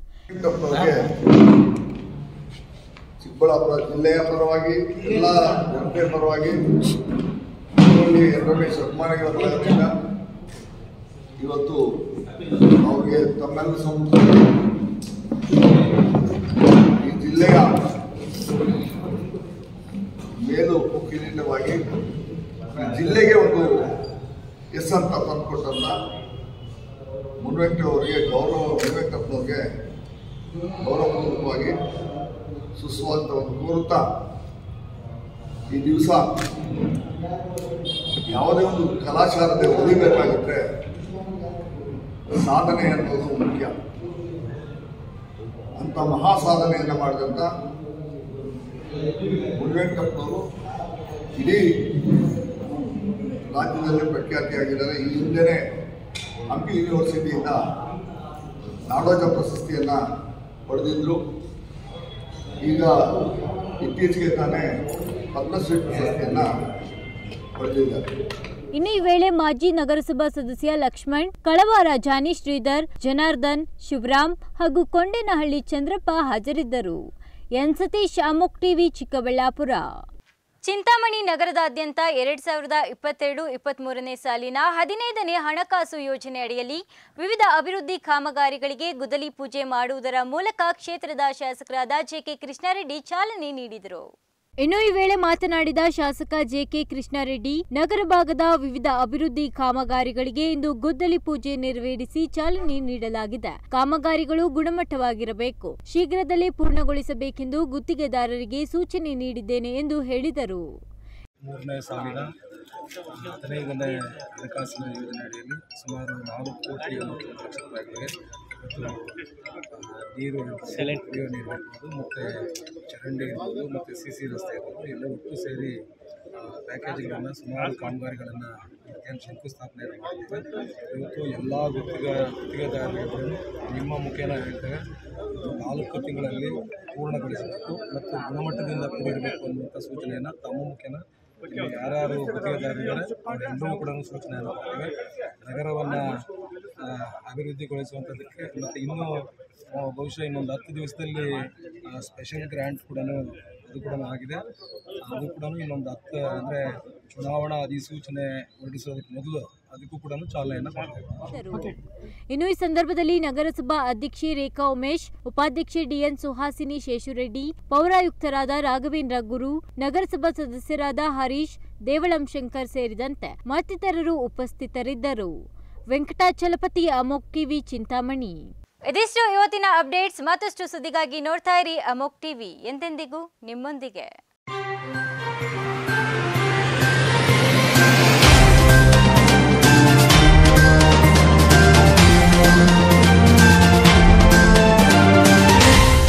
ಚಿಕ್ಕಬಳ್ಳಾಪುರ ಜಿಲ್ಲೆಯ ಪರವಾಗಿ ಎಲ್ಲ ಜನತೆಯ ಪರವಾಗಿ ರಮೇಶ್ ಅಭಿಮಾನಿಗಳ ಬಳಗದಿಂದ ಇವತ್ತು ಅವರಿಗೆ ತಮ್ಮೆಲ್ಲ ಈ ಜಿಲ್ಲೆಯ ಮೇಲು ಕಿರೀಟವಾಗಿ ಜಿಲ್ಲೆಗೆ ಒಂದು ಹೆಸಂತ ತಂದುಕೊಟ್ಟಂತ ಮುನಿವೆಂಕಟಪ್ಪನವರಿಗೆ ಮುನಿವೆಂಕಟಪ್ಪನವ್ರಿಗೆ ಗೌರವಪೂರ್ವಕವಾಗಿ ಸುಸ್ವಾಗತವನ್ನು ಕೋರುತ್ತಾ, ಈ ದಿವಸ ಯಾವುದೇ ಒಂದು ಕಲಾಚಾರತೆ ಒಲಿಬೇಕಾಗಿದ್ರೆ ಸಾಧನೆ ಅನ್ನೋದು ಮುಖ್ಯ. ಅಂತ ಮಹಾ ಸಾಧನೆಯನ್ನು ಮಾಡಿದಂಥ ಮುನಿವೆಂಕಟಪ್ಪನವರು ಇಡೀ ರಾಜ್ಯದಲ್ಲಿ ಪ್ರಖ್ಯಾತಿಯಾಗಿದ್ದಾರೆ. ಈ ಹಿಂದೆನೇ ಹಂಪಿ ಯೂನಿವರ್ಸಿಟಿಯಿಂದ ನಾಡೋಜ ಪ್ರಶಸ್ತಿಯನ್ನು ಪಡೆದಿದ್ದರು. ಈಗ ಇತ್ತೀಚೆಗೆ ತಾನೇ ಪದ್ಮಶ್ರೀ ಪ್ರಶಸ್ತಿಯನ್ನು ಪಡೆದಿದ್ದಾರೆ. ಇನ್ನು ಈ ವೇಳೆ ಮಾಜಿ ನಗರಸಭಾ ಸದಸ್ಯ ಲಕ್ಷ್ಮಣ್, ಕಳವಾರ ಜಾನಿ ಶ್ರೀಧರ್, ಜನಾರ್ದನ್, ಶಿವರಾಮ್ ಹಾಗೂ ಕೊಂಡೇನಹಳ್ಳಿ ಚಂದ್ರಪ್ಪ ಹಾಜರಿದ್ದರು. ಎನ್ ಸತೀಶ್, ಅಮೋಕ್ ಟಿವಿ, ಚಿಕ್ಕಬಳ್ಳಾಪುರ. ಚಿಂತಾಮಣಿ ನಗರದಾದ್ಯಂತ 2022-23ನೇ ಸಾಲಿನ 15ನೇ ಹಣಕಾಸು ಯೋಜನೆ ಅಡಿಯಲ್ಲಿ ವಿವಿಧ ಅಭಿವೃದ್ಧಿ ಕಾಮಗಾರಿಗಳಿಗೆ ಗುದ್ದಲಿ ಪೂಜೆ ಮಾಡುವುದರ ಮೂಲಕ ಕ್ಷೇತ್ರದ ಶಾಸಕರಾದ ಜೆಕೆ ಕೃಷ್ಣಾರೆಡ್ಡಿ ಚಾಲನೆ ನೀಡಿದರು. ಇನ್ನು ಈ ವೇಳೆ ಮಾತನಾಡಿದ ಶಾಸಕ ಜೆಕೆ ಕೃಷ್ಣಾರೆಡ್ಡಿ, ನಗರ ಭಾಗದ ವಿವಿಧ ಅಭಿವೃದ್ಧಿ ಕಾಮಗಾರಿಗಳಿಗೆ ಇಂದು ಗುದ್ದಲಿ ಪೂಜೆ ನೆರವೇರಿಸಿ ಚಾಲನೆ ನೀಡಲಾಗಿದೆ. ಕಾಮಗಾರಿಗಳು ಗುಣಮಟ್ಟವಾಗಿರಬೇಕು, ಶೀಘ್ರದಲ್ಲೇ ಪೂರ್ಣಗೊಳಿಸಬೇಕೆಂದು ಗುತ್ತಿಗೆದಾರರಿಗೆ ಸೂಚನೆ ನೀಡಿದ್ದೇನೆ ಎಂದು ಹೇಳಿದರು. 3ನೇ ಸಾಲಿನ 15ನೇ ಹಣಕಾಸಿನ ಯೋಜನೆ ಅಡಿಯಲ್ಲಿ ಸುಮಾರು 4 ಕೋಟಿ 80 ಲಕ್ಷ ರೂಪಾಯಿಗಳಿಗೆ ನೀರು ಕುಡಿಯುವ ನೀರು ಇರ್ಬೋದು, ಮತ್ತು ಚರಂಡಿ ಇರ್ಬೋದು, ಮತ್ತು CC ರಸ್ತೆ ಇರ್ಬೋದು, ಎಲ್ಲ ಒಟ್ಟು ಸೇರಿ ಪ್ಯಾಕೇಜ್ಗಳನ್ನು ಸುಮಾರು ಕಾಮಗಾರಿಗಳನ್ನು ಏನು ಶಂಕುಸ್ಥಾಪನೆಯನ್ನು ಮಾಡಿದ್ದೇವೆ. ಇವತ್ತು ಎಲ್ಲ ಗುತ್ತಿಗೆದಾರರು ನಿಮ್ಮ ಮುಖೇನ ಹೇಳ್ತೇವೆ, 4 ತಿಂಗಳಲ್ಲಿ ಪೂರ್ಣಗೊಳಿಸಬೇಕು ಮತ್ತು ಗುಣಮಟ್ಟದಿಂದ ಕೂಡಿರಬೇಕು ಅನ್ನುವಂಥ ಸೂಚನೆಯನ್ನು ತಮ್ಮ ಮುಖೇನ ಯಾರ್ಯಾರು ಗುತ್ತಿಗೆದಾರರಿದ್ದಾರೆ ಅವರೆಲ್ಲರೂ ಕೂಡ ಸೂಚನೆಯನ್ನು ಕೊಡ್ತೇವೆ. ನಗರವನ್ನು ಅಭಿವೃದ್ಧಿಗೊಳಿಸುವಂಥದ್ದಕ್ಕೆ ಮತ್ತು ಇನ್ನೂ ಬಹುಶಃ ಇನ್ನೊಂದು 10 ದಿವಸದಲ್ಲಿ ಸ್ಪೆಷಲ್ ಗ್ರ್ಯಾಂಟ್ ಕೂಡ ಅದು ಕೂಡ ಆಗಿದೆ. ಅದು ಕೂಡ ಇನ್ನೊಂದು 10 ಅಂದರೆ ಚುನಾವಣಾ ಅಧಿಸೂಚನೆ ಹೊರಡಿಸೋದಕ್ಕೆ ಮೊದಲು ಅದಕ್ಕೂ ಕೂಡ ಚಾಲನೆಯನ್ನು ಕೊಡ್ತೇವೆ. ಇನ್ನು ಈ ಸಂದರ್ಭದಲ್ಲಿ ನಗರಸಭಾ ಅಧ್ಯಕ್ಷೆ ರೇಖಾ ಉಮೇಶ್, ಉಪಾಧ್ಯಕ್ಷೆ DN ಸುಹಾಸಿನಿ ಶೇಷುರೆಡ್ಡಿ, ಪೌರಾಯುಕ್ತರಾದ ರಾಘವೇಂದ್ರ ಗುರು, ನಗರಸಭಾ ಸದಸ್ಯರಾದ ಹರೀಶ್, ದೇವಳಂ ಶಂಕರ್ ಸೇರಿದಂತೆ ಮತ್ತಿತರರು ಉಪಸ್ಥಿತರಿದ್ದರು. ವೆಂಕಟಾಚಲಪತಿ, ಅಮೋಕ್ ಟಿವಿ, ಚಿಂತಾಮಣಿ. ಇದಿಷ್ಟು ಇವತ್ತಿನ ಅಪ್ಡೇಟ್ಸ್. ಮತ್ತಷ್ಟು ಸುದ್ದಿಗಾಗಿ ನೋಡ್ತಾ ಇರಿ ಅಮೋಕ್ ಟಿವಿ, ಎಂದೆಂದಿಗೂ ನಿಮ್ಮೊಂದಿಗೆ.